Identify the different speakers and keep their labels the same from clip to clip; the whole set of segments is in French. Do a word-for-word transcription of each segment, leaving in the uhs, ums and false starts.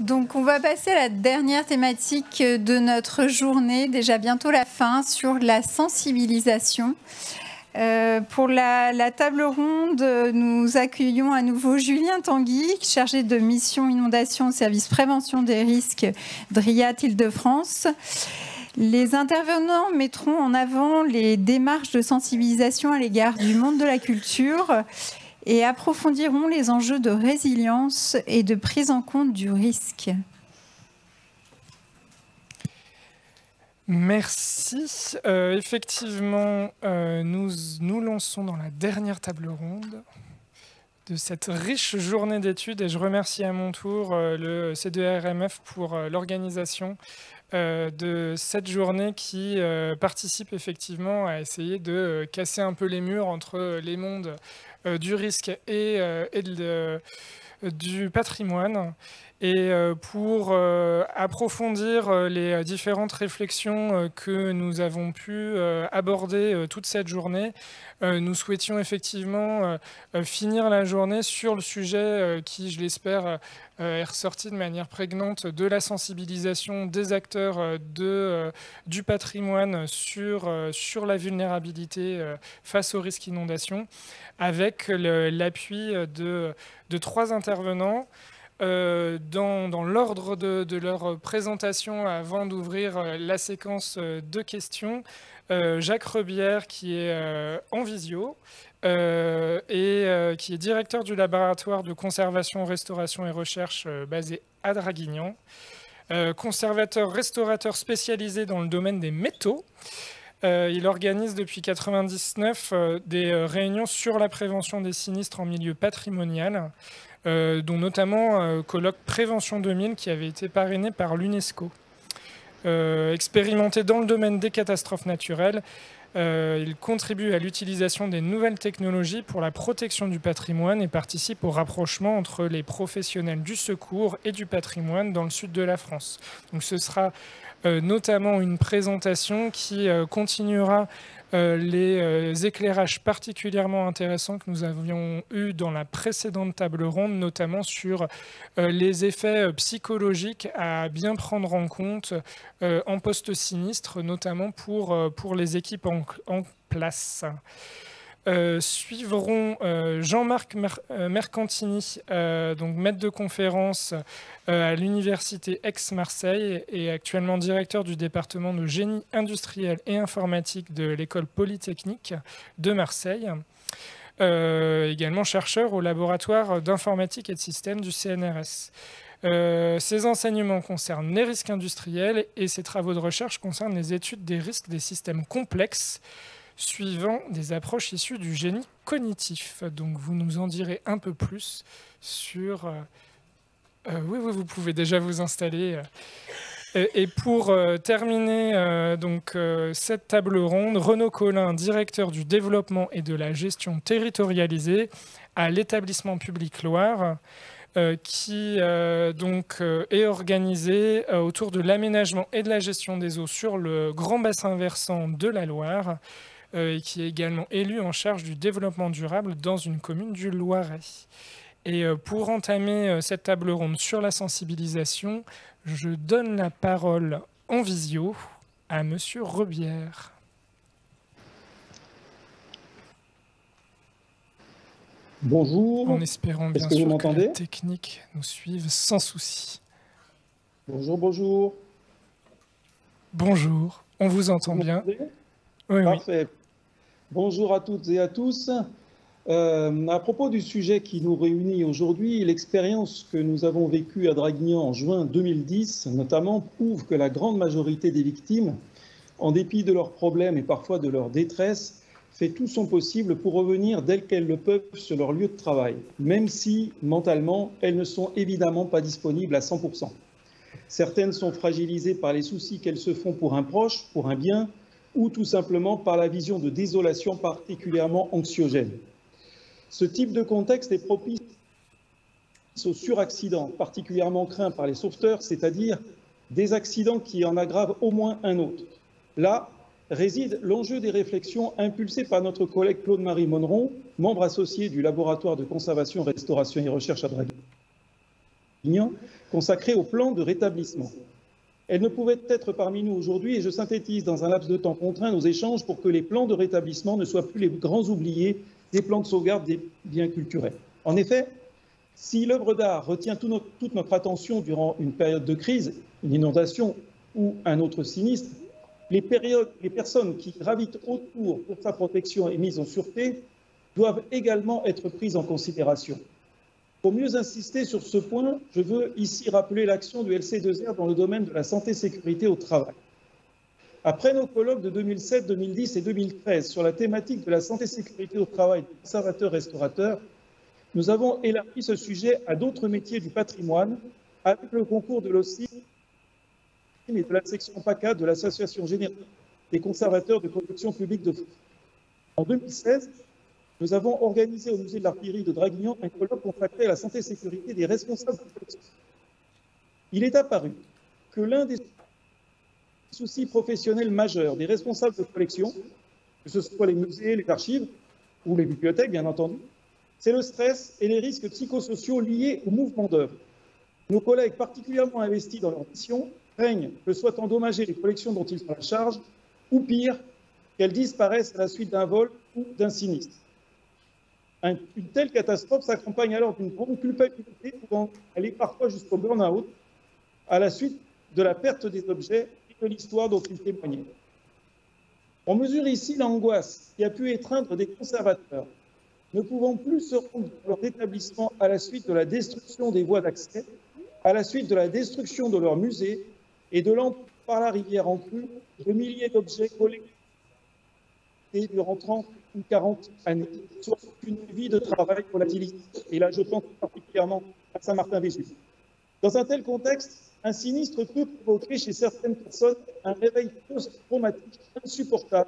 Speaker 1: Donc, on va passer à la dernière thématique de notre journée, déjà bientôt la fin, sur la sensibilisation. Euh, pour la, la table ronde, nous accueillons à nouveau Julien Tanguy, chargé de mission inondation au service prévention des risques D R I A T Île-de-France. Les intervenants mettront en avant les démarches de sensibilisation à l'égard du monde de la culture et approfondiront les enjeux de résilience et de prise en compte du risque.
Speaker 2: Merci. Euh, effectivement, euh, nous nous lançons dans la dernière table ronde de cette riche journée d'études et je remercie à mon tour euh, le C deux R M F pour euh, l'organisation euh, de cette journée qui euh, participe effectivement à essayer de euh, casser un peu les murs entre les mondes euh, du risque et, euh, et de, euh, du patrimoine. Et pour euh, approfondir euh, les différentes réflexions euh, que nous avons pu euh, aborder euh, toute cette journée, euh, nous souhaitions effectivement euh, finir la journée sur le sujet euh, qui, je l'espère, euh, est ressorti de manière prégnante de la sensibilisation des acteurs euh, de, euh, du patrimoine sur, euh, sur la vulnérabilité euh, face au risque inondation, avec l'appui de, de trois intervenants. Euh, dans, dans l'ordre de, de leur présentation, avant d'ouvrir la séquence de questions, euh, Jacques Rebière, qui est euh, en visio euh, et euh, qui est directeur du laboratoire de conservation, restauration et recherche euh, basé à Draguignan, euh, conservateur restaurateur spécialisé dans le domaine des métaux. Euh, il organise depuis mille neuf cent quatre-vingt-dix-neuf euh, des euh, réunions sur la prévention des sinistres en milieu patrimonial. Euh, dont notamment euh, colloque Prévention deux mille qui avait été parrainé par l'UNESCO. Euh, expérimenté dans le domaine des catastrophes naturelles, euh, il contribue à l'utilisation des nouvelles technologies pour la protection du patrimoine et participe au rapprochement entre les professionnels du secours et du patrimoine dans le sud de la France. Donc ce sera euh, notamment une présentation qui euh, continuera Euh, les euh, éclairages particulièrement intéressants que nous avions eus dans la précédente table ronde, notamment sur euh, les effets euh, psychologiques à bien prendre en compte euh, en post-sinistre, notamment pour, euh, pour les équipes en, en place. Euh, suivront euh, Jean-Marc Mer euh, Mercantini, euh, donc maître de conférence euh, à l'université Aix-Marseille et actuellement directeur du département de génie industriel et informatique de l'école polytechnique de Marseille. Euh, également chercheur au laboratoire d'informatique et de systèmes du C N R S. Euh, ses enseignements concernent les risques industriels et ses travaux de recherche concernent les études des risques des systèmes complexes suivant des approches issues du génie cognitif. Donc vous nous en direz un peu plus sur... Euh, euh, oui, oui, vous pouvez déjà vous installer. Euh, et, et pour euh, terminer euh, donc, euh, cette table ronde, Renaud Collin, directeur du développement et de la gestion territorialisée à l'établissement public Loire, euh, qui euh, donc, euh, est organisé euh, autour de l'aménagement et de la gestion des eaux sur le grand bassin versant de la Loire, et qui est également élu en charge du développement durable dans une commune du Loiret. Et pour entamer cette table ronde sur la sensibilisation, je donne la parole en visio à Monsieur Rebière.
Speaker 3: Bonjour.
Speaker 2: En espérant bien
Speaker 3: que
Speaker 2: sûr que la technique nous suive sans souci.
Speaker 3: Bonjour, bonjour.
Speaker 2: Bonjour, on vous entend vous bien.
Speaker 3: Oui, Parfait. Oui. Bonjour à toutes et à tous. Euh, à propos du sujet qui nous réunit aujourd'hui, l'expérience que nous avons vécue à Draguignan en juin deux mille dix, notamment, prouve que la grande majorité des victimes, en dépit de leurs problèmes et parfois de leur détresse, fait tout son possible pour revenir dès qu'elles le peuvent sur leur lieu de travail, même si, mentalement, elles ne sont évidemment pas disponibles à cent pour cent. Certaines sont fragilisées par les soucis qu'elles se font pour un proche, pour un bien, ou tout simplement par la vision de désolation particulièrement anxiogène. Ce type de contexte est propice aux suraccidents, particulièrement craints par les sauveteurs, c'est-à-dire des accidents qui en aggravent au moins un autre. Là réside l'enjeu des réflexions impulsées par notre collègue Claude-Marie Monneron, membre associé du laboratoire de conservation, restauration et recherche à Draguignan. Draguignan consacrée au plan de rétablissement. Elle ne pouvait être parmi nous aujourd'hui et je synthétise dans un laps de temps contraint nos échanges pour que les plans de rétablissement ne soient plus les grands oubliés des plans de sauvegarde des biens culturels. En effet, si l'œuvre d'art retient tout notre, toute notre attention durant une période de crise, une inondation ou un autre sinistre, les, périodes, les personnes qui gravitent autour pour sa protection et mise en sûreté doivent également être prises en considération. Pour mieux insister sur ce point, je veux ici rappeler l'action du L C deux R dans le domaine de la santé-sécurité au travail. Après nos colloques de deux mille sept, deux mille dix et deux mille treize sur la thématique de la santé-sécurité au travail des conservateurs-restaurateurs, nous avons élargi ce sujet à d'autres métiers du patrimoine avec le concours de l'O C I M et de la section PACA de l'Association générale des conservateurs de collection publique de France. En deux mille seize, nous avons organisé au musée de l'artillerie de Draguignan un colloque consacré à la santé et sécurité des responsables de collection. Il est apparu que l'un des soucis professionnels majeurs des responsables de collection, que ce soit les musées, les archives ou les bibliothèques, bien entendu, c'est le stress et les risques psychosociaux liés au mouvement d'œuvre. Nos collègues particulièrement investis dans leur mission craignent que soient endommagées les collections dont ils sont à charge, ou pire, qu'elles disparaissent à la suite d'un vol ou d'un sinistre. Une telle catastrophe s'accompagne alors d'une grande culpabilité pouvant aller parfois jusqu'au burn-out à la suite de la perte des objets et de l'histoire dont ils témoignaient. On mesure ici l'angoisse qui a pu étreindre des conservateurs, ne pouvant plus se rendre dans leur établissement à la suite de la destruction des voies d'accès, à la suite de la destruction de leur musée et de l'emprunt par la rivière en crue de milliers d'objets collectés durant trente ou quarante années, soit une vie de travail volatilité. Et là, je pense particulièrement à Saint-Martin-Vésuve. Dans un tel contexte, un sinistre peut provoquer chez certaines personnes un réveil post-traumatique insupportable,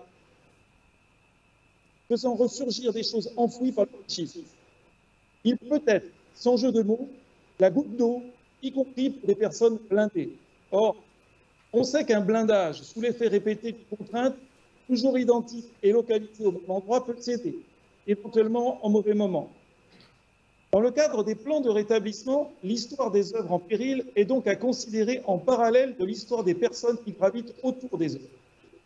Speaker 3: faisant ressurgir des choses enfouies par le psychisme. Il peut être, sans jeu de mots, la goutte d'eau, y compris pour des personnes blindées. Or, on sait qu'un blindage sous l'effet répété de contraintes, toujours identique et localisé au même endroit, peut céder, éventuellement en mauvais moment. Dans le cadre des plans de rétablissement, l'histoire des œuvres en péril est donc à considérer en parallèle de l'histoire des personnes qui gravitent autour des œuvres.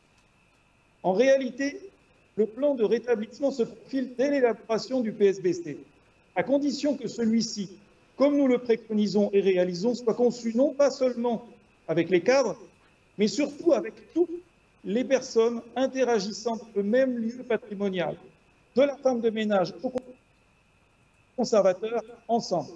Speaker 3: En réalité, le plan de rétablissement se profile dès l'élaboration du P S B C, à condition que celui-ci, comme nous le préconisons et réalisons, soit conçu non pas seulement avec les cadres, mais surtout avec toutes les personnes interagissant dans le même lieu patrimonial, de la femme de ménage au conservateur, ensemble.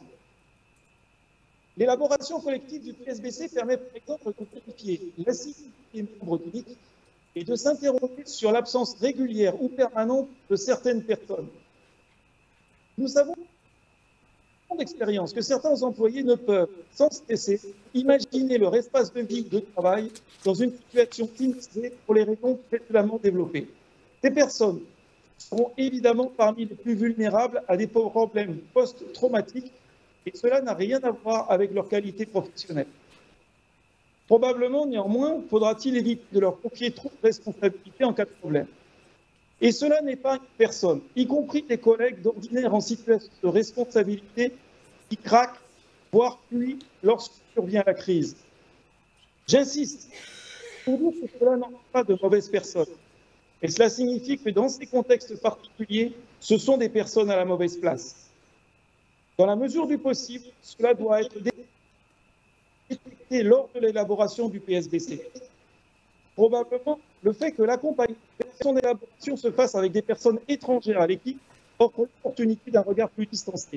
Speaker 3: L'élaboration collective du P S B C permet par exemple de vérifier l'assiduité des membres de l'équipe et de s'interroger sur l'absence régulière ou permanente de certaines personnes. Nous savons d'expérience que certains employés ne peuvent, sans cesser, imaginer leur espace de vie ou de travail dans une situation sinistrée pour les raisons précédemment développées. Ces personnes seront évidemment parmi les plus vulnérables à des problèmes post-traumatiques et cela n'a rien à voir avec leur qualité professionnelle. Probablement, néanmoins, faudra-t-il éviter de leur confier trop de responsabilités en cas de problème. Et cela n'est pas une personne, y compris des collègues d'ordinaire en situation de responsabilité, qui craquent, voire fuient lorsque survient la crise. J'insiste, pour dire que cela n'en est pas de mauvaises personnes. Et cela signifie que dans ces contextes particuliers, ce sont des personnes à la mauvaise place. Dans la mesure du possible, cela doit être détecté lors de l'élaboration du P S B C. Probablement, le fait que l'accompagnement de son élaboration se fasse avec des personnes étrangères à l'équipe offre l'opportunité d'un regard plus distancié.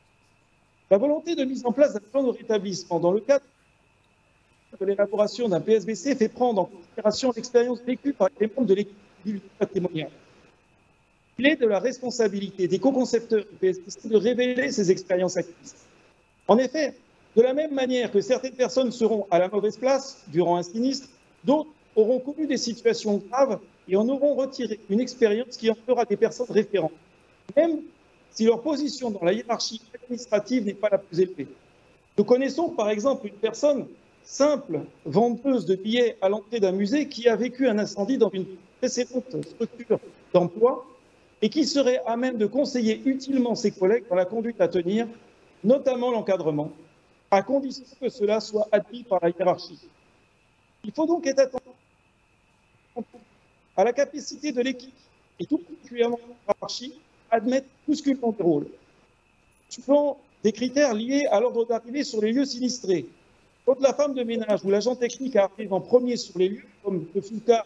Speaker 3: La volonté de mise en place d'un plan de rétablissement dans le cadre de l'élaboration d'un P S B C fait prendre en considération l'expérience vécue par les membres de l'équipe patrimoniale. Il est de la responsabilité des co-concepteurs du P S B C de révéler ces expériences acquises. En effet, de la même manière que certaines personnes seront à la mauvaise place durant un sinistre, d'autres auront connu des situations graves et en auront retiré une expérience qui en fera des personnes référentes, même si leur position dans la hiérarchie administrative n'est pas la plus élevée. Nous connaissons par exemple une personne simple, vendeuse de billets à l'entrée d'un musée qui a vécu un incendie dans une précédente structure d'emploi et qui serait à même de conseiller utilement ses collègues dans la conduite à tenir, notamment l'encadrement. à condition que cela soit admis par la hiérarchie. Il faut donc être attentif à la capacité de l'équipe, et tout particulièrement la hiérarchie, à admettre bousculement des rôles. Souvent, des critères liés à l'ordre d'arrivée sur les lieux sinistrés. Quand la femme de ménage ou l'agent technique arrive en premier sur les lieux, comme le fut le cas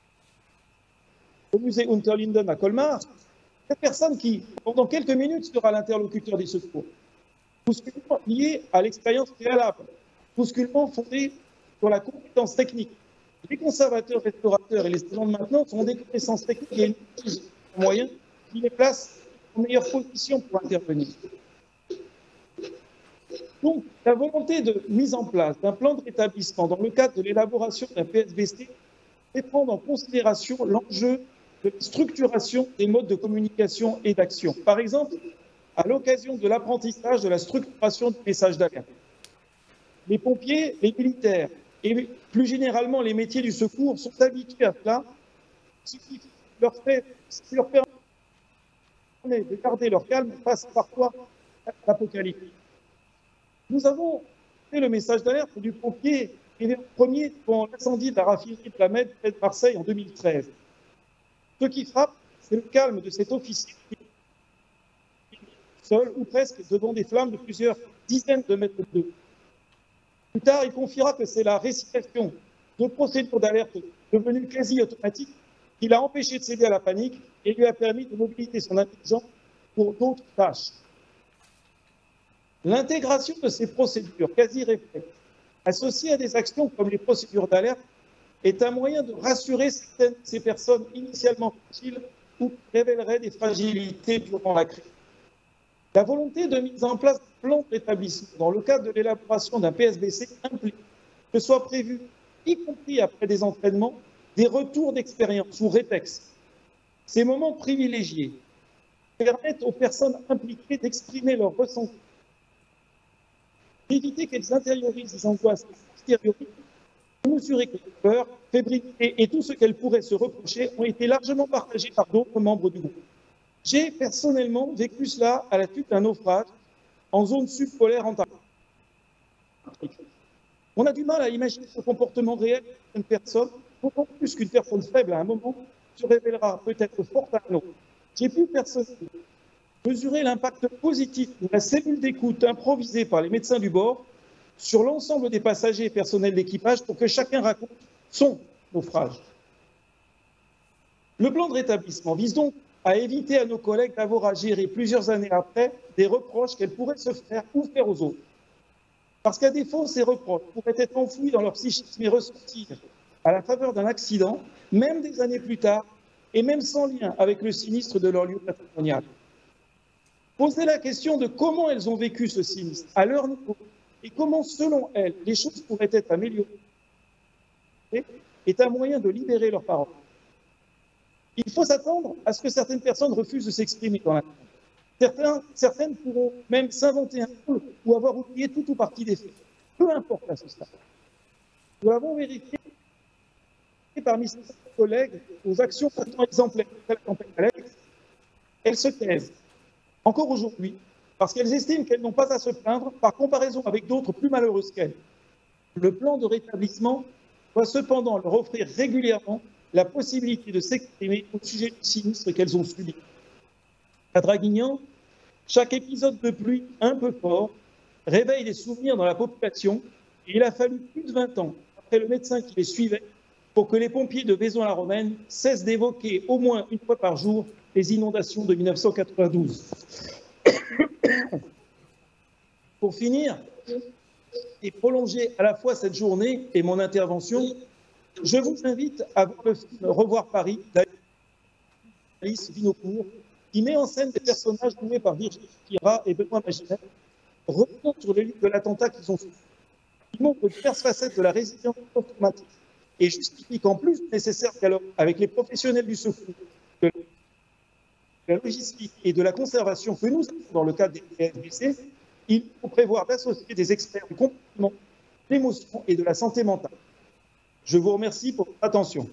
Speaker 3: au musée Unterlinden à Colmar, cette personne qui, pendant quelques minutes, sera l'interlocuteur des secours. Bousculement lié à l'expérience préalable, bousculement fondé sur la compétence technique. Les conservateurs, restaurateurs et les agents de maintenance ont des connaissances techniques et une moyen qui les place en meilleure position pour intervenir. Donc, la volonté de mise en place d'un plan de rétablissement dans le cadre de l'élaboration d'un P S B C fait prendre en considération l'enjeu de la structuration des modes de communication et d'action. Par exemple, à l'occasion de l'apprentissage de la structuration du message d'alerte. Les pompiers, les militaires et plus généralement les métiers du secours sont habitués à cela, ce qui leur, fait, ce qui leur permet de garder leur calme face parfois à l'apocalypse. Nous avons fait le message d'alerte du pompier qui est le premier pour l'incendie de la raffinerie de la Med près de Marseille en deux mille treize. Ce qui frappe, c'est le calme de cet officier seul ou presque devant des flammes de plusieurs dizaines de mètres de haut. Plus tard, il confiera que c'est la récitation de procédures d'alerte devenues quasi automatiques qui l'a empêché de céder à la panique et lui a permis de mobiliser son intelligence pour d'autres tâches. L'intégration de ces procédures quasi réflexes, associées à des actions comme les procédures d'alerte, est un moyen de rassurer certaines de ces personnes initialement fragiles ou qui révéleraient des fragilités durant la crise. La volonté de mise en place d'un plan de rétablissement dans le cadre de l'élaboration d'un P S B C implique que soient prévus, y compris après des entraînements, des retours d'expérience ou rétex. Ces moments privilégiés permettent aux personnes impliquées d'exprimer leurs ressentis, d'éviter qu'elles intériorisent des angoisses extériorisées, de mesurer que la peur, fébrilité et tout ce qu'elles pourraient se reprocher ont été largement partagés par d'autres membres du groupe. J'ai personnellement vécu cela à la suite d'un naufrage en zone subpolaire antarctique. On a du mal à imaginer ce comportement réel d'une personne, d'autant plus qu'une personne faible à un moment se révélera peut-être forte à un autre. J'ai pu personnellement mesurer l'impact positif de la cellule d'écoute improvisée par les médecins du bord sur l'ensemble des passagers et personnels d'équipage pour que chacun raconte son naufrage. Le plan de rétablissement vise donc à éviter à nos collègues d'avoir à gérer plusieurs années après des reproches qu'elles pourraient se faire ou faire aux autres. Parce qu'à défaut, ces reproches pourraient être enfouis dans leur psychisme et ressortir à la faveur d'un accident, même des années plus tard, et même sans lien avec le sinistre de leur lieu patrimonial. Poser la question de comment elles ont vécu ce sinistre à leur niveau et comment, selon elles, les choses pourraient être améliorées est un moyen de libérer leurs paroles. Il faut s'attendre à ce que certaines personnes refusent de s'exprimer dans la langue. Certains, certaines pourront même s'inventer un rôle ou avoir oublié tout ou partie des faits. Peu importe à ce stade. Nous l'avons vérifié parmi ces collègues aux actions pourtant exemplaires de la campagne Alex. Elles se taisent, encore aujourd'hui, parce qu'elles estiment qu'elles n'ont pas à se plaindre par comparaison avec d'autres plus malheureuses qu'elles. Le plan de rétablissement doit cependant leur offrir régulièrement la possibilité de s'exprimer au sujet du sinistre qu'elles ont subi. À Draguignan, chaque épisode de pluie un peu fort réveille des souvenirs dans la population et il a fallu plus de vingt ans après le médecin qui les suivait pour que les pompiers de Vaison-la-Romaine cessent d'évoquer au moins une fois par jour les inondations de mille neuf cent quatre-vingt-douze. Pour finir, et prolonger à la fois cette journée et mon intervention, je vous invite à voir le film Revoir Paris d'Alice Vinocourt, qui met en scène des personnages joués par Virginie Fira et Benoît Magimel, revenant sur les lieux de l'attentat qu'ils ont subi. Ils montrent diverses facettes de la résilience post-traumatique et justifient qu'en plus du nécessaire dialogue avec les professionnels du secours, de la logistique et de la conservation que nous avons dans le cadre des P S B C, il faut prévoir d'associer des experts du comportement, de l'émotion et de la santé mentale. Je vous remercie pour votre attention.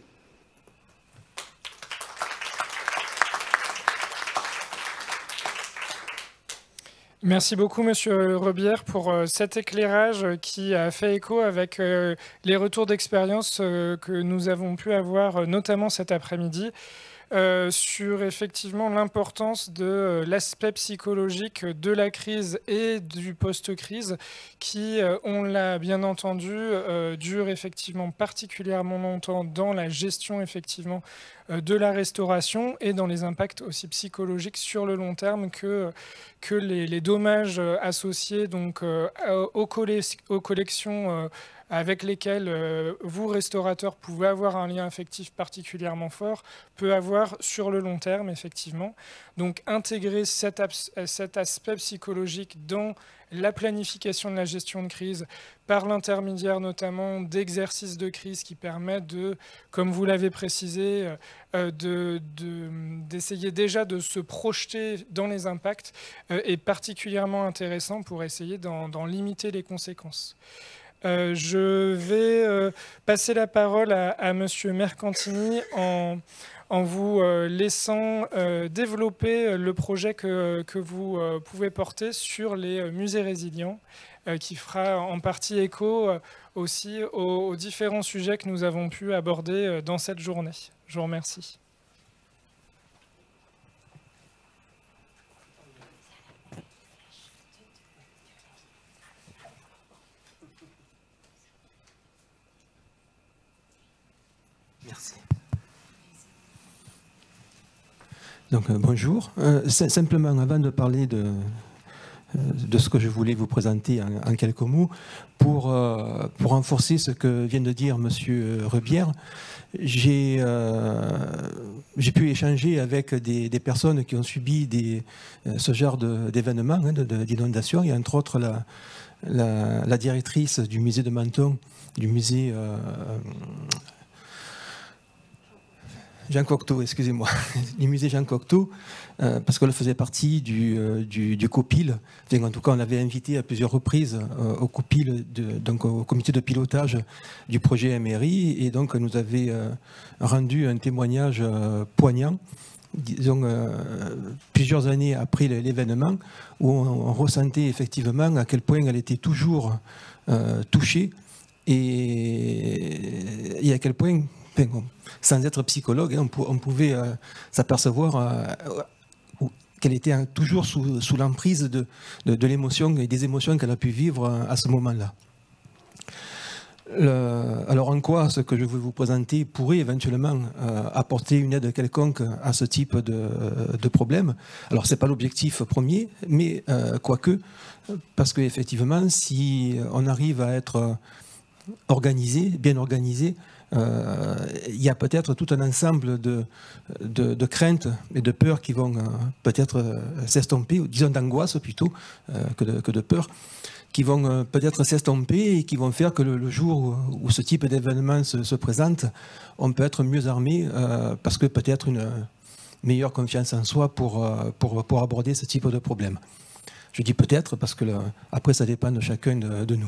Speaker 2: Merci beaucoup, Monsieur Rebière, pour euh, cet éclairage qui a fait écho avec euh, les retours d'expérience euh, que nous avons pu avoir, euh, notamment cet après-midi, euh, sur effectivement l'importance de euh, l'aspect psychologique de la crise et du post-crise, qui, euh, on l'a bien entendu, euh, dure effectivement particulièrement longtemps dans la gestion effectivement euh, de la restauration et dans les impacts aussi psychologiques sur le long terme que que les, les dommages associés donc, euh, aux, collec aux collections euh, avec lesquelles euh, vous, restaurateurs, pouvez avoir un lien affectif particulièrement fort, peut avoir sur le long terme, effectivement. Donc, intégrer cet, cet aspect psychologique dans la planification de la gestion de crise, par l'intermédiaire notamment d'exercices de crise qui permettent de, comme vous l'avez précisé, euh, de, de, d'essayer déjà de se projeter dans les impacts, euh, est particulièrement intéressant pour essayer d'en, d'en limiter les conséquences. Euh, je vais euh, passer la parole à, à Monsieur Mercantini en, en vous euh, laissant euh, développer le projet que, que vous euh, pouvez porter sur les musées résilients, euh, qui fera en partie écho euh, aussi aux, aux différents sujets que nous avons pu aborder euh, dans cette journée. Je vous remercie.
Speaker 4: Merci. Donc, euh, bonjour. Euh, simplement, avant de parler de, euh, de ce que je voulais vous présenter en, en quelques mots, pour, euh, pour renforcer ce que vient de dire M. Rebière, j'ai euh, pu échanger avec des, des personnes qui ont subi des, ce genre d'événements, hein, d'inondations, et entre autres la, la, la directrice du musée de Menton, du musée... Euh, Jean Cocteau, excusez-moi, du musée Jean Cocteau, euh, parce qu'elle faisait partie du, euh, du, du COPIL. Enfin, en tout cas, on l'avait invité à plusieurs reprises euh, au COPIL, de, donc au comité de pilotage du projet M R I, et donc nous avait euh, rendu un témoignage euh, poignant, disons, euh, plusieurs années après l'événement, où on, on ressentait effectivement à quel point elle était toujours euh, touchée, et, et à quel point... sans être psychologue, on pouvait euh, s'apercevoir euh, qu'elle était toujours sous, sous l'emprise de, de, de l'émotion et des émotions qu'elle a pu vivre à ce moment-là. Alors en quoi ce que je vais vous présenter pourrait éventuellement euh, apporter une aide quelconque à ce type de, de problème? Alors ce n'est pas l'objectif premier, mais euh, quoique, parce qu'effectivement, si on arrive à être organisé, bien organisé, Euh, il y a peut-être tout un ensemble de, de, de craintes et de peurs qui vont euh, peut-être euh, s'estomper, disons d'angoisse plutôt euh, que, de, que de peur, qui vont euh, peut-être s'estomper et qui vont faire que le, le jour où, où ce type d'événement se, se présente, on peut être mieux armé euh, parce que peut-être une meilleure confiance en soi pour, euh, pour, pour aborder ce type de problème. Je dis peut-être parce que le, après ça dépend de chacun de, de nous.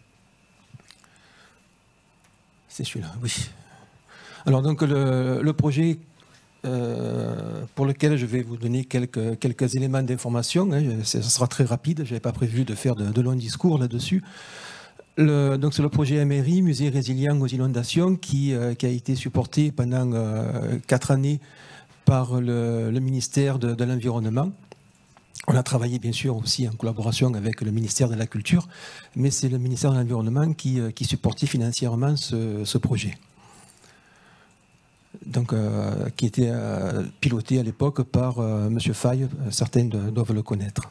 Speaker 4: C'est celui-là, oui. Alors donc le, le projet euh, pour lequel je vais vous donner quelques, quelques éléments d'information, hein, ce sera très rapide, je n'avais pas prévu de faire de, de longs discours là-dessus. Donc c'est le projet M R I, Musée résilient aux inondations, qui, euh, qui a été supporté pendant euh, quatre années par le, le ministère de, de l'Environnement. On a travaillé bien sûr aussi en collaboration avec le ministère de la Culture, mais c'est le ministère de l'Environnement qui, qui supportait financièrement ce, ce projet. Donc, euh, qui était euh, piloté à l'époque par euh, M. Faye, certains de, doivent le connaître.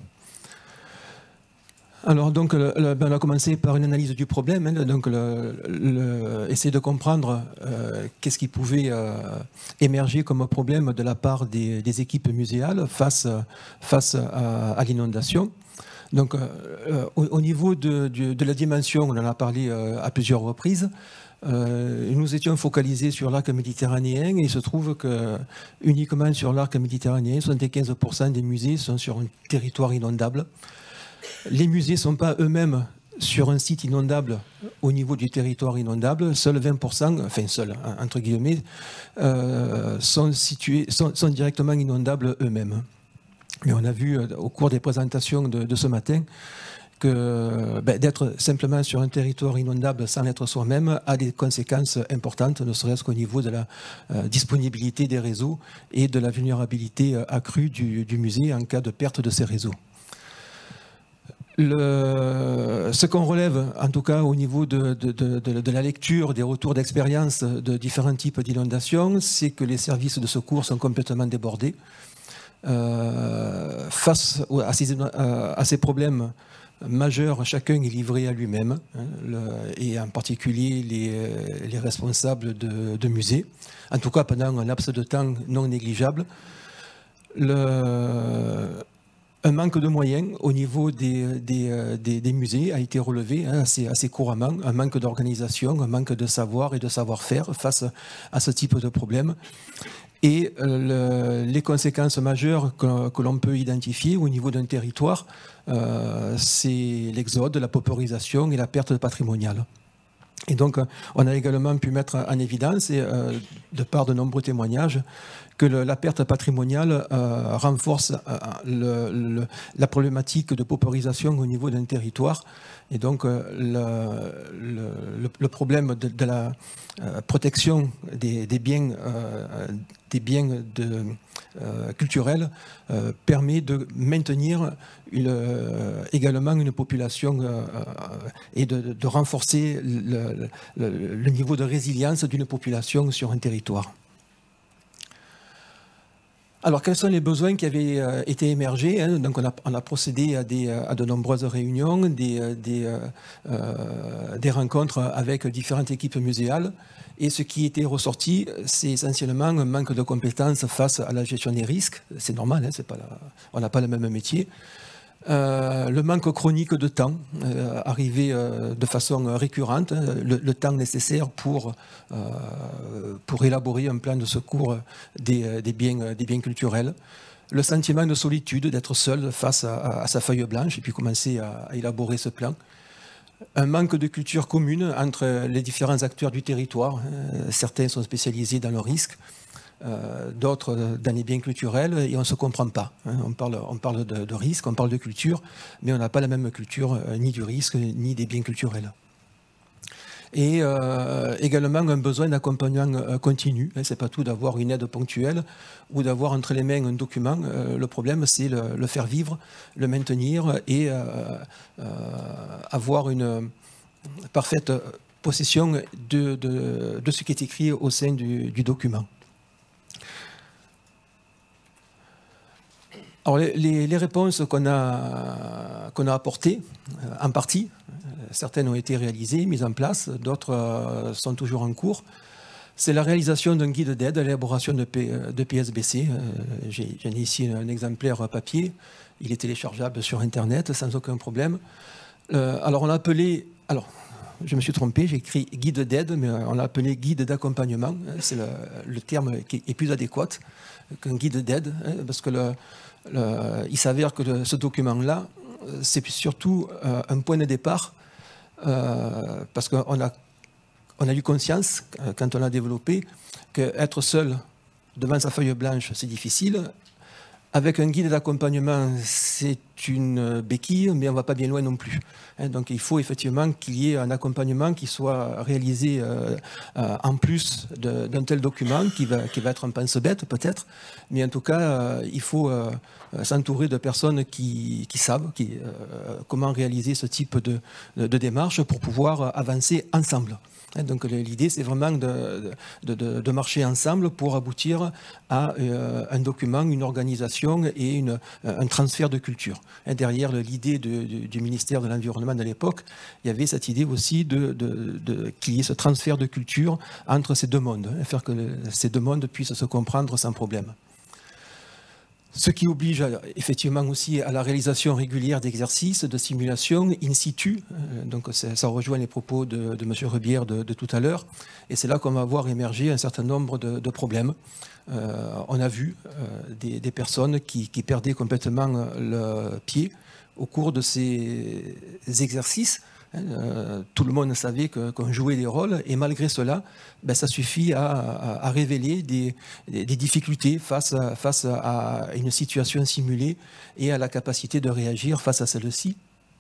Speaker 4: Alors, donc, le, le, on a commencé par une analyse du problème, hein, donc le, le, essayer de comprendre euh, qu'est-ce qui pouvait euh, émerger comme problème de la part des, des équipes muséales face, face à, à l'inondation. Donc, euh, au, au niveau de, de, de la dimension, on en a parlé euh, à plusieurs reprises. Euh, nous étions focalisés sur l'arc méditerranéen et il se trouve que uniquement sur l'arc méditerranéen, soixante-quinze pour cent des musées sont sur un territoire inondable. Les musées ne sont pas eux-mêmes sur un site inondable au niveau du territoire inondable. Seuls vingt pour cent, enfin seuls, entre guillemets, euh, sont, situés, sont, sont directement inondables eux-mêmes. Mais on a vu au cours des présentations de, de ce matin que ben, d'être simplement sur un territoire inondable sans l'être soi-même a des conséquences importantes, ne serait-ce qu'au niveau de la euh, disponibilité des réseaux et de la vulnérabilité euh, accrue du, du musée en cas de perte de ces réseaux. Le, ce qu'on relève, en tout cas au niveau de, de, de, de, de la lecture des retours d'expérience de différents types d'inondations, c'est que les services de secours sont complètement débordés. Euh, face à ces, à ces problèmes majeurs, chacun est livré à lui-même, hein, le, et en particulier les, les responsables de, de musées, en tout cas pendant un laps de temps non négligeable. Le, un manque de moyens au niveau des, des, des, des musées a été relevé hein, assez, assez couramment, un manque d'organisation, un manque de savoir et de savoir-faire face à ce type de problème. Et euh, le, les conséquences majeures que, que l'on peut identifier au niveau d'un territoire, euh, c'est l'exode, la paupérisation et la perte patrimoniale. Et donc, on a également pu mettre en évidence, et, euh, de par de nombreux témoignages, que le, la perte patrimoniale euh, renforce euh, le, le, la problématique de paupérisation au niveau d'un territoire. Et donc, euh, le, le, le problème de, de la euh, protection des, des biens, euh, des biens de, euh, culturels euh, permet de maintenir une, euh, également une population euh, et de, de renforcer le, le, le niveau de résilience d'une population sur un territoire. Alors, quels sont les besoins qui avaient euh, été émergés hein? Donc, on a, on a procédé à, des, à de nombreuses réunions, des, des, euh, des rencontres avec différentes équipes muséales. Et ce qui était ressorti, c'est essentiellement un manque de compétences face à la gestion des risques. C'est normal, hein, c'est pas la, on n'a pas le même métier. Euh, le manque chronique de temps, euh, arrivé euh, de façon récurrente, hein, le, le temps nécessaire pour, euh, pour élaborer un plan de secours des, des, biens, des biens culturels, le sentiment de solitude, d'être seul face à, à sa feuille blanche et puis commencer à, à élaborer ce plan, un manque de culture commune entre les différents acteurs du territoire, hein, certains sont spécialisés dans le risque, Euh, d'autres dans les biens culturels, et on ne se comprend pas. Hein. On parle, on parle de, de risque, on parle de culture, mais on n'a pas la même culture euh, ni du risque, ni des biens culturels. Et euh, également un besoin d'accompagnement euh, continu. Hein. Ce n'est pas tout d'avoir une aide ponctuelle ou d'avoir entre les mains un document. Euh, le problème, c'est le, le faire vivre, le maintenir et euh, euh, avoir une parfaite possession de, de, de ce qui est écrit au sein du, du document. Alors, les, les réponses qu'on a, qu'on a apportées, en partie, certaines ont été réalisées, mises en place, d'autres sont toujours en cours. C'est la réalisation d'un guide d'aide à l'élaboration de, de P S B C. J'ai ici un exemplaire papier, il est téléchargeable sur Internet sans aucun problème. Euh, alors, on a appelé... Alors, je me suis trompé, j'ai écrit guide d'aide, mais on l'a appelé guide d'accompagnement. C'est le, le terme qui est plus adéquat qu'un guide d'aide, hein, parce que le, le, il s'avère que le, ce document-là, c'est surtout euh, un point de départ, euh, parce qu'on a, on a eu conscience, quand on l'a développé, qu'être seul devant sa feuille blanche, c'est difficile. Avec un guide d'accompagnement, c'est une béquille, mais on ne va pas bien loin non plus. Donc il faut effectivement qu'il y ait un accompagnement qui soit réalisé euh, euh, en plus d'un tel document, qui va, qui va être un pense-bête peut-être, mais en tout cas, euh, il faut euh, s'entourer de personnes qui, qui savent qui, euh, comment réaliser ce type de, de, de démarche pour pouvoir avancer ensemble. Donc l'idée, c'est vraiment de, de, de, de marcher ensemble pour aboutir à euh, un document, une organisation et une, un transfert de culture. Et derrière l'idée du, du ministère de l'Environnement de l'époque, il y avait cette idée aussi de, de, de, qu'il y ait ce transfert de culture entre ces deux mondes, hein, faire que le, ces deux mondes puissent se comprendre sans problème. Ce qui oblige effectivement aussi à la réalisation régulière d'exercices, de simulations in situ. Donc ça rejoint les propos de, de M. Rebière de, de tout à l'heure. Et c'est là qu'on va voir émerger un certain nombre de, de problèmes. Euh, on a vu euh, des, des personnes qui, qui perdaient complètement le pied au cours de ces exercices Euh, tout le monde savait qu'on jouait des rôles, et malgré cela, ben, ça suffit à, à, à révéler des, des, des difficultés face à, face à une situation simulée et à la capacité de réagir face à celle-ci.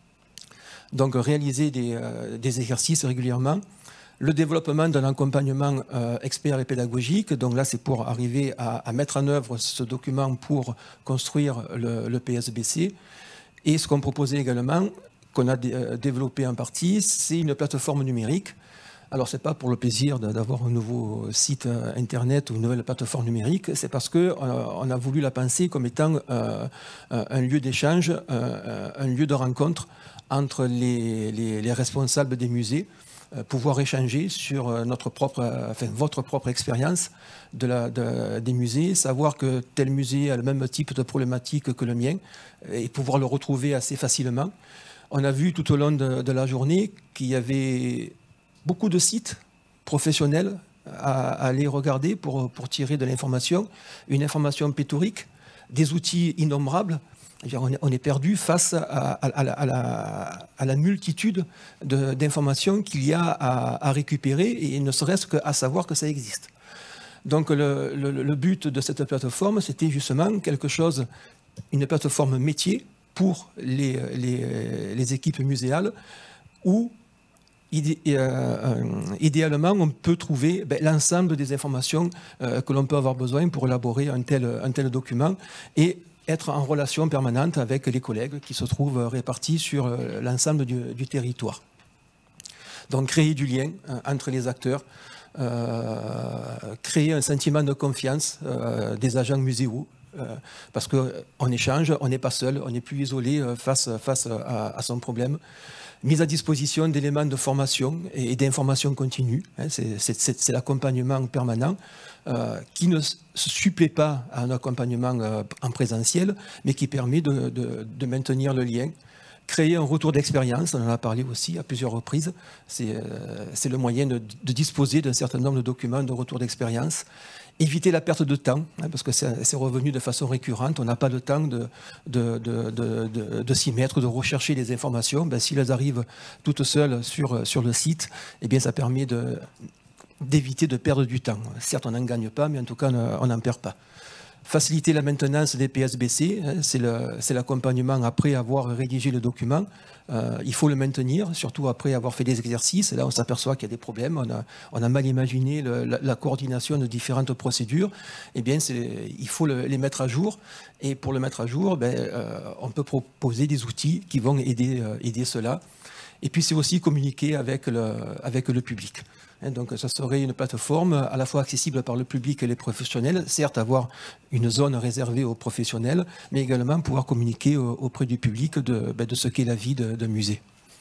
Speaker 4: Donc réaliser des, euh, des exercices régulièrement. Le développement d'un accompagnement euh, expert et pédagogique, donc là c'est pour arriver à, à mettre en œuvre ce document pour construire le, le P S B C. Et ce qu'on proposait également, qu'on a dé, euh, développé en partie, c'est une plateforme numérique. Alors ce n'est pas pour le plaisir d'avoir un nouveau site internet ou une nouvelle plateforme numérique, c'est parce qu'on euh, a voulu la penser comme étant euh, un lieu d'échange, euh, un lieu de rencontre entre les, les, les responsables des musées, pouvoir échanger sur notre propre, enfin, votre propre expérience de la, de, des musées, savoir que tel musée a le même type de problématique que le mien et pouvoir le retrouver assez facilement. On a vu tout au long de, de la journée qu'il y avait beaucoup de sites professionnels à, à aller regarder pour, pour tirer de l'information, une information pléthorique, des outils innombrables. On est perdu face à, à, à, la, à, la, à la multitude d'informations qu'il y a à, à récupérer, et ne serait-ce qu'à savoir que ça existe. Donc le, le, le but de cette plateforme, c'était justement quelque chose, une plateforme métier pour les, les, les équipes muséales, où idé, euh, idéalement on peut trouver ben, l'ensemble des informations euh, que l'on peut avoir besoin pour élaborer un tel, un tel document, et être en relation permanente avec les collègues qui se trouvent répartis sur l'ensemble du, du territoire. Donc créer du lien euh, entre les acteurs, euh, créer un sentiment de confiance euh, des agents muséaux, euh, parce qu'on échange, on n'est pas seul, on n'est plus isolé face, face à, à son problème. Mise à disposition d'éléments de formation et d'information continue, hein, c'est l'accompagnement permanent euh, qui ne se supplée pas à un accompagnement euh, en présentiel, mais qui permet de, de, de maintenir le lien. Créer un retour d'expérience, on en a parlé aussi à plusieurs reprises, c'est euh, le moyen de, de disposer d'un certain nombre de documents de retour d'expérience. Éviter la perte de temps, hein, parce que c'est revenu de façon récurrente, on n'a pas le temps de, de, de, de, de, de s'y mettre, de rechercher les informations. Ben, si elles arrivent toutes seules sur, sur le site, eh bien, ça permet d'éviter de, de perdre du temps. Certes, on n'en gagne pas, mais en tout cas, on n'en perd pas. Faciliter la maintenance des P S B C, hein, c'est l'accompagnement après avoir rédigé le document. Euh, il faut le maintenir, surtout après avoir fait des exercices. Là, on s'aperçoit qu'il y a des problèmes. On a, on a mal imaginé le, la, la coordination de différentes procédures. Eh bien, il faut le, les mettre à jour. Et pour le mettre à jour, ben, euh, on peut proposer des outils qui vont aider, euh, aider cela. Et puis, c'est aussi communiquer avec le, avec le public. Donc, ça serait une plateforme à la fois accessible par le public et les professionnels, certes avoir une zone réservée aux professionnels, mais également pouvoir communiquer auprès du public de, de ce qu'est la vie d'un musée.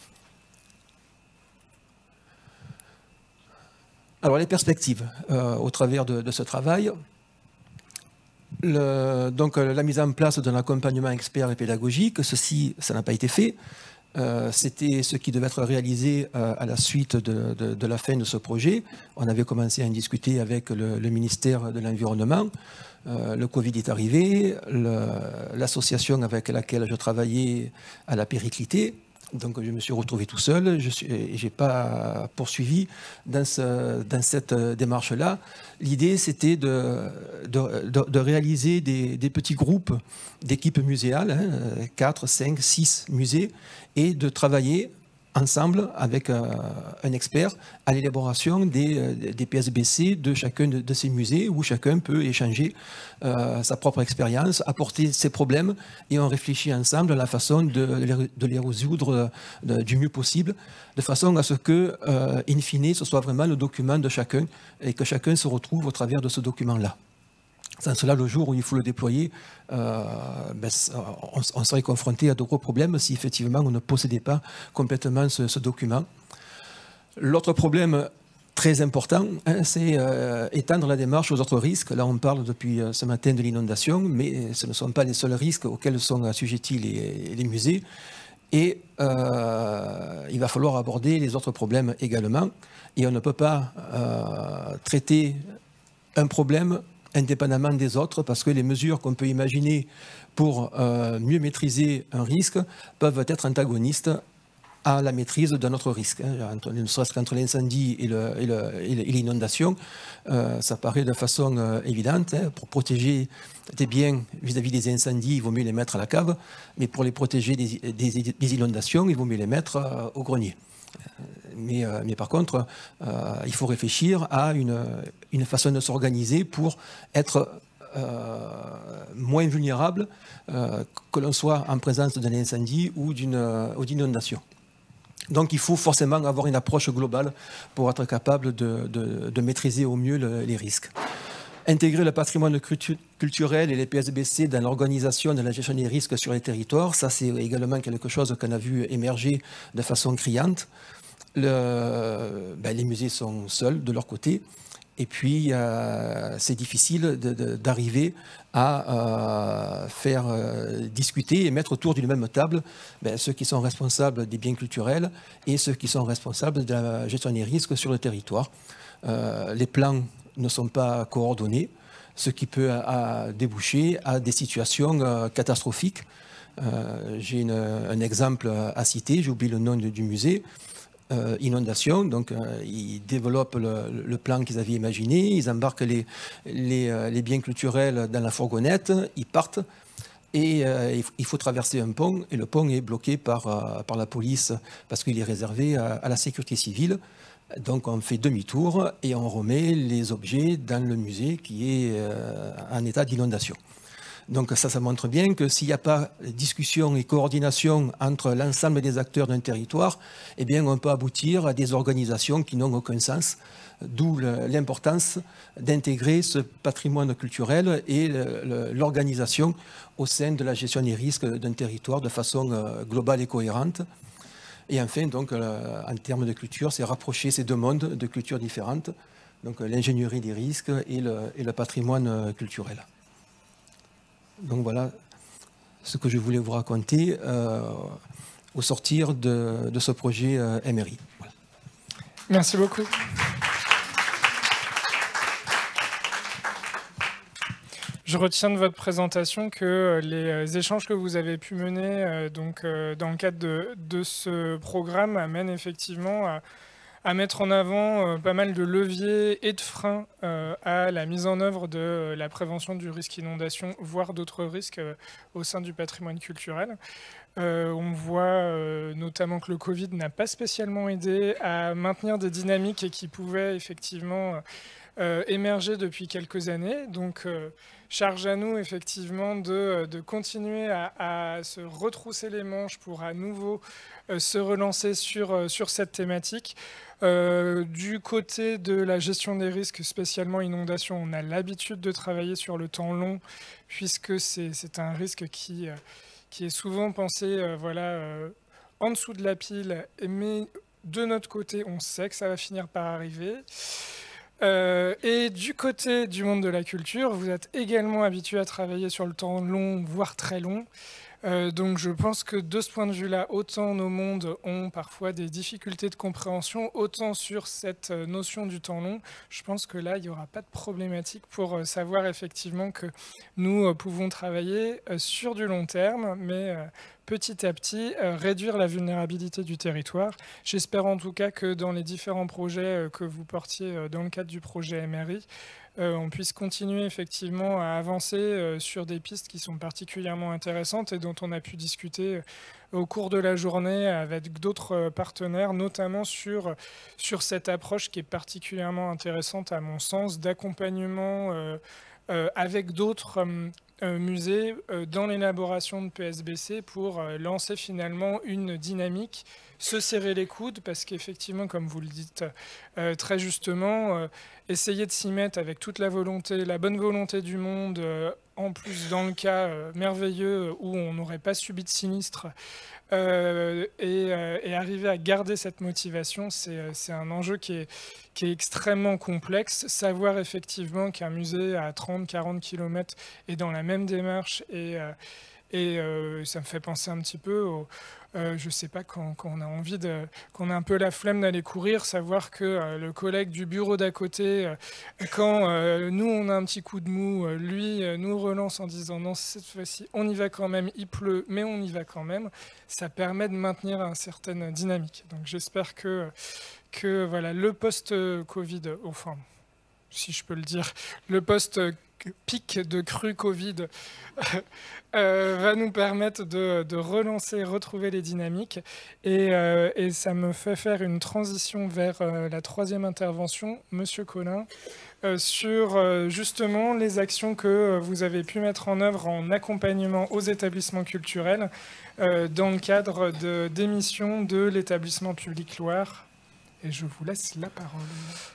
Speaker 4: Alors, les perspectives euh, au travers de, de ce travail. Le, donc, la mise en place d'un accompagnement expert et pédagogique, ceci, ça n'a pas été fait. Euh, C'était ce qui devait être réalisé euh, à la suite de, de, de la fin de ce projet. On avait commencé à en discuter avec le, le ministère de l'Environnement. Euh, le Covid est arrivé, l'association avec laquelle je travaillais à la périclité. Donc je me suis retrouvé tout seul, je n'ai pas poursuivi dans, ce, dans cette démarche-là. L'idée, c'était de, de, de, de réaliser des, des petits groupes d'équipes muséales, hein, quatre, cinq, six musées, et de travailler ensemble avec euh, un expert à l'élaboration des, des P S B C de chacun de, de ces musées, où chacun peut échanger euh, sa propre expérience, apporter ses problèmes, et on réfléchit ensemble à la façon de, de les résoudre de, du mieux possible, de façon à ce que, euh, in fine, ce soit vraiment le document de chacun, et que chacun se retrouve au travers de ce document-là. Sans cela, le jour où il faut le déployer, euh, ben, on, on serait confronté à de gros problèmes si effectivement on ne possédait pas complètement ce, ce document. L'autre problème très important, hein, c'est euh, étendre la démarche aux autres risques. Là, on parle depuis ce matin de l'inondation, mais ce ne sont pas les seuls risques auxquels sont assujettis les, les musées. Et euh, il va falloir aborder les autres problèmes également. Et on ne peut pas euh, traiter un problème indépendamment des autres, parce que les mesures qu'on peut imaginer pour euh, mieux maîtriser un risque peuvent être antagonistes à la maîtrise de notre risque. Hein. Ne serait-ce qu'entre l'incendie et l'inondation, euh, ça paraît de façon euh, évidente. Hein. Pour protéger des biens vis-à-vis des incendies, il vaut mieux les mettre à la cave, mais pour les protéger des, des, des inondations, il vaut mieux les mettre euh, au grenier. Mais, euh, mais par contre, euh, il faut réfléchir à une, une façon de s'organiser pour être euh, moins vulnérable euh, que l'on soit en présence d'un incendie ou d'une inondation. Donc il faut forcément avoir une approche globale pour être capable de, de, de maîtriser au mieux le, les risques. Intégrer le patrimoine culturel et les P S B C dans l'organisation de la gestion des risques sur les territoires, ça c'est également quelque chose qu'on a vu émerger de façon criante. Le, ben, les musées sont seuls de leur côté. Et puis, euh, c'est difficile d'arriver à euh, faire euh, discuter et mettre autour d'une même table ben, ceux qui sont responsables des biens culturels et ceux qui sont responsables de la gestion des risques sur le territoire. Euh, les plans ne sont pas coordonnés, ce qui peut à, à déboucher à des situations euh, catastrophiques. Euh, J'ai un exemple à citer, j'ai oublié le nom de, du musée. Euh, inondation, donc euh, ils développent le, le plan qu'ils avaient imaginé, ils embarquent les, les, euh, les biens culturels dans la fourgonnette, ils partent et euh, il faut traverser un pont et le pont est bloqué par, euh, par la police parce qu'il est réservé à, à la sécurité civile. Donc on fait demi-tour et on remet les objets dans le musée qui est euh, en état d'inondation. Donc ça, ça montre bien que s'il n'y a pas de discussion et coordination entre l'ensemble des acteurs d'un territoire, eh bien on peut aboutir à des organisations qui n'ont aucun sens, d'où l'importance d'intégrer ce patrimoine culturel et l'organisation au sein de la gestion des risques d'un territoire de façon globale et cohérente. Et enfin, donc, en termes de culture, c'est rapprocher ces deux mondes de cultures différentes, donc l'ingénierie des risques et le, et le patrimoine culturel. Donc voilà ce que je voulais vous raconter euh, au sortir de, de ce projet euh, M R I. Voilà.
Speaker 2: Merci beaucoup. Je retiens de votre présentation que les échanges que vous avez pu mener euh, donc, euh, dans le cadre de, de ce programme amènent effectivement à, à mettre en avant euh, pas mal de leviers et de freins euh, à la mise en œuvre de euh, la prévention du risque inondation, voire d'autres risques euh, au sein du patrimoine culturel. Euh, on voit euh, notamment que le Covid n'a pas spécialement aidé à maintenir des dynamiques et qui pouvaient effectivement euh, émerger depuis quelques années. Donc, euh, charge à nous effectivement de, de continuer à, à se retrousser les manches pour à nouveau euh, se relancer sur, euh, sur cette thématique. Euh, du côté de la gestion des risques, spécialement inondation, on a l'habitude de travailler sur le temps long, puisque c'est un risque qui, euh, qui est souvent pensé euh, voilà, euh, en dessous de la pile, mais de notre côté, on sait que ça va finir par arriver. Euh, et du côté du monde de la culture, vous êtes également habitué à travailler sur le temps long, voire très long. Euh, donc je pense que de ce point de vue-là, autant nos mondes ont parfois des difficultés de compréhension, autant sur cette notion du temps long, je pense que là, il n'y aura pas de problématique pour euh, savoir effectivement que nous euh, pouvons travailler euh, sur du long terme, mais euh, petit à petit, euh, réduire la vulnérabilité du territoire. J'espère en tout cas que dans les différents projets euh, que vous portiez euh, dans le cadre du projet M R I, Euh, on puisse continuer effectivement à avancer euh, sur des pistes qui sont particulièrement intéressantes et dont on a pu discuter euh, au cours de la journée avec d'autres euh, partenaires, notamment sur, sur cette approche qui est particulièrement intéressante à mon sens, d'accompagnement euh, euh, avec d'autres euh, euh, musées euh, dans l'élaboration de P S B C pour euh, lancer finalement une dynamique, se serrer les coudes, parce qu'effectivement, comme vous le dites euh, très justement, euh, essayer de s'y mettre avec toute la volonté, la bonne volonté du monde, euh, en plus dans le cas euh, merveilleux où on n'aurait pas subi de sinistre, euh, et, euh, et arriver à garder cette motivation, c'est un enjeu qui est, qui est extrêmement complexe. Savoir effectivement qu'un musée à trente à quarante kilomètres est dans la même démarche et, euh, Et euh, ça me fait penser un petit peu au, euh, je sais pas, quand, quand on a envie de, qu'on a un peu la flemme d'aller courir, savoir que euh, le collègue du bureau d'à côté, euh, quand euh, nous on a un petit coup de mou, euh, lui euh, nous relance en disant non, cette fois-ci on y va quand même, il pleut, mais on y va quand même, ça permet de maintenir une certaine dynamique. Donc j'espère que, que voilà, le post-Covid, enfin, si je peux le dire, le post-pic de crue Covid euh, va nous permettre de, de relancer, retrouver les dynamiques. Et, euh, et ça me fait faire une transition vers euh, la troisième intervention, Monsieur Collin, euh, sur euh, justement les actions que vous avez pu mettre en œuvre en accompagnement aux établissements culturels euh, dans le cadre de, d'émissions de l'établissement public Loire. Et je vous laisse la parole.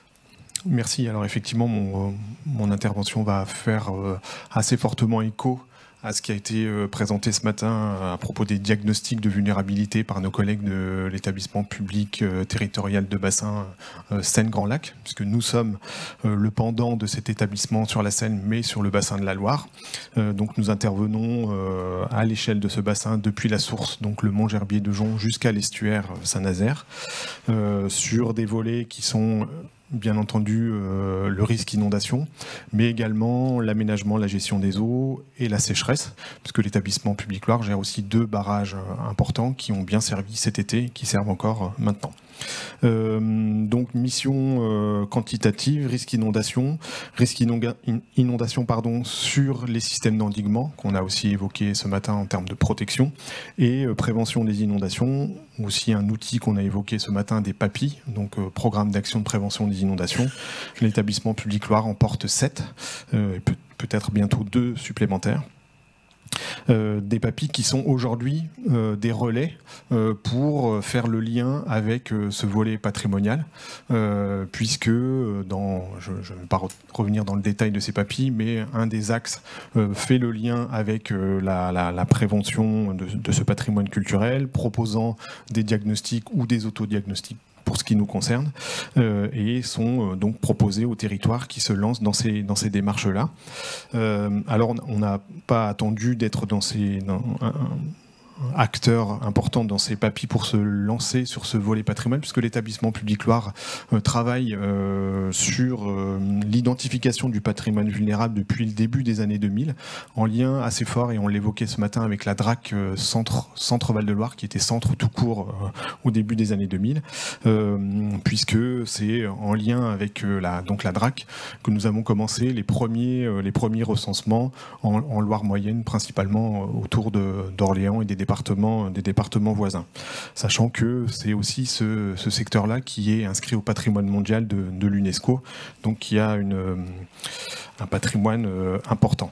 Speaker 5: Merci. Alors effectivement, mon, mon intervention va faire euh, assez fortement écho à ce qui a été euh, présenté ce matin à propos des diagnostics de vulnérabilité par nos collègues de l'établissement public euh, territorial de bassin euh, Seine-Grand Lac, puisque nous sommes euh, le pendant de cet établissement sur la Seine, mais sur le bassin de la Loire. Euh, donc nous intervenons euh, à l'échelle de ce bassin depuis la source, donc le Mont Gerbier de Jonc, jusqu'à l'estuaire Saint-Nazaire, euh, sur des volets qui sont bien entendu euh, le risque inondation, mais également l'aménagement, la gestion des eaux et la sécheresse, puisque l'établissement public Loire gère aussi deux barrages euh, importants qui ont bien servi cet été et qui servent encore euh, maintenant. Euh, donc mission euh, quantitative, risque inondation, risque inonga, inondation pardon, sur les systèmes d'endiguement qu'on a aussi évoqué ce matin en termes de protection, et euh, prévention des inondations, aussi un outil qu'on a évoqué ce matin, des P A P I, donc euh, programme d'action de prévention des inondations. L'établissement public Loire en porte sept, euh, et peut, peut-être bientôt deux supplémentaires. Euh, des P A P I qui sont aujourd'hui euh, des relais euh, pour faire le lien avec euh, ce volet patrimonial, euh, puisque dans, je ne vais pas re revenir dans le détail de ces P A P I, mais un des axes euh, fait le lien avec euh, la, la, la prévention de, de ce patrimoine culturel, proposant des diagnostics ou des autodiagnostics pour ce qui nous concerne, euh, et sont euh, donc proposés aux territoires qui se lancent dans ces, dans ces démarches-là. Euh, alors, on n'a pas attendu d'être dans ces... Dans un, un, acteur important dans ces P A P I pour se lancer sur ce volet patrimoine, puisque l'établissement public Loire euh, travaille euh, sur euh, l'identification du patrimoine vulnérable depuis le début des années deux mille, en lien assez fort, et on l'évoquait ce matin avec la D R A C euh, Centre, Centre Val-de-Loire, qui était centre tout court euh, au début des années deux mille, euh, puisque c'est en lien avec euh, la, donc la D R A C que nous avons commencé les premiers, euh, les premiers recensements en, en Loire moyenne, principalement euh, autour d'Orléans et des départements, des départements voisins. Sachant que c'est aussi ce, ce secteur-là qui est inscrit au patrimoine mondial de, de l'UNESCO, donc qui a une, un patrimoine euh, important.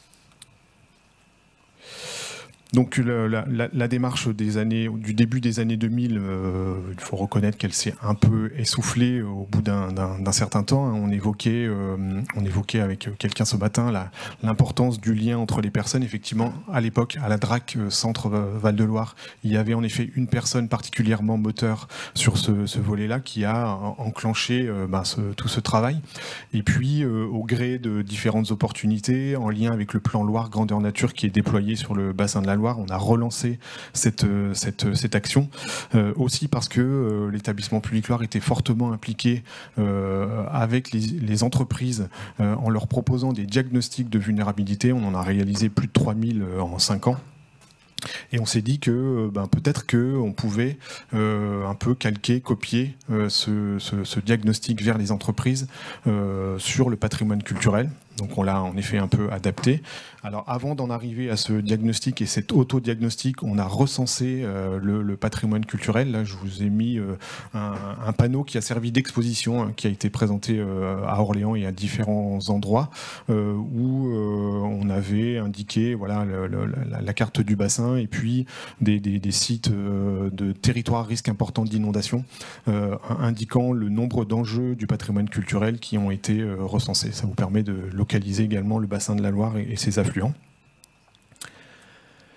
Speaker 5: Donc la, la, la démarche des années, du début des années deux mille, euh, il faut reconnaître qu'elle s'est un peu essoufflée au bout d'un d'un certain temps. On évoquait, euh, on évoquait avec quelqu'un ce matin l'importance du lien entre les personnes. Effectivement, à l'époque, à la D R A C Centre Val-de-Loire, il y avait en effet une personne particulièrement moteur sur ce, ce volet-là qui a enclenché euh, ben, ce, tout ce travail. Et puis, euh, au gré de différentes opportunités, en lien avec le plan Loire Grandeur Nature qui est déployé sur le bassin de la Loire, on a relancé cette, cette, cette action, euh, aussi parce que euh, l'établissement public Loire était fortement impliqué euh, avec les, les entreprises euh, en leur proposant des diagnostics de vulnérabilité. On en a réalisé plus de trois mille en cinq ans. Et on s'est dit que ben, peut-être qu'on pouvait euh, un peu calquer, copier euh, ce, ce, ce diagnostic vers les entreprises euh, sur le patrimoine culturel. Donc on l'a en effet un peu adapté. Alors avant d'en arriver à ce diagnostic et cet auto-diagnostic, on a recensé euh, le, le patrimoine culturel. Là, je vous ai mis euh, un, un panneau qui a servi d'exposition, hein, qui a été présenté euh, à Orléans et à différents endroits, euh, où euh, on avait indiqué voilà, le, le, la, la carte du bassin et puis des, des, des sites euh, de territoires risque important d'inondation, euh, indiquant le nombre d'enjeux du patrimoine culturel qui ont été euh, recensés. Ça vous permet de localiser également le bassin de la Loire et, et ses affluents.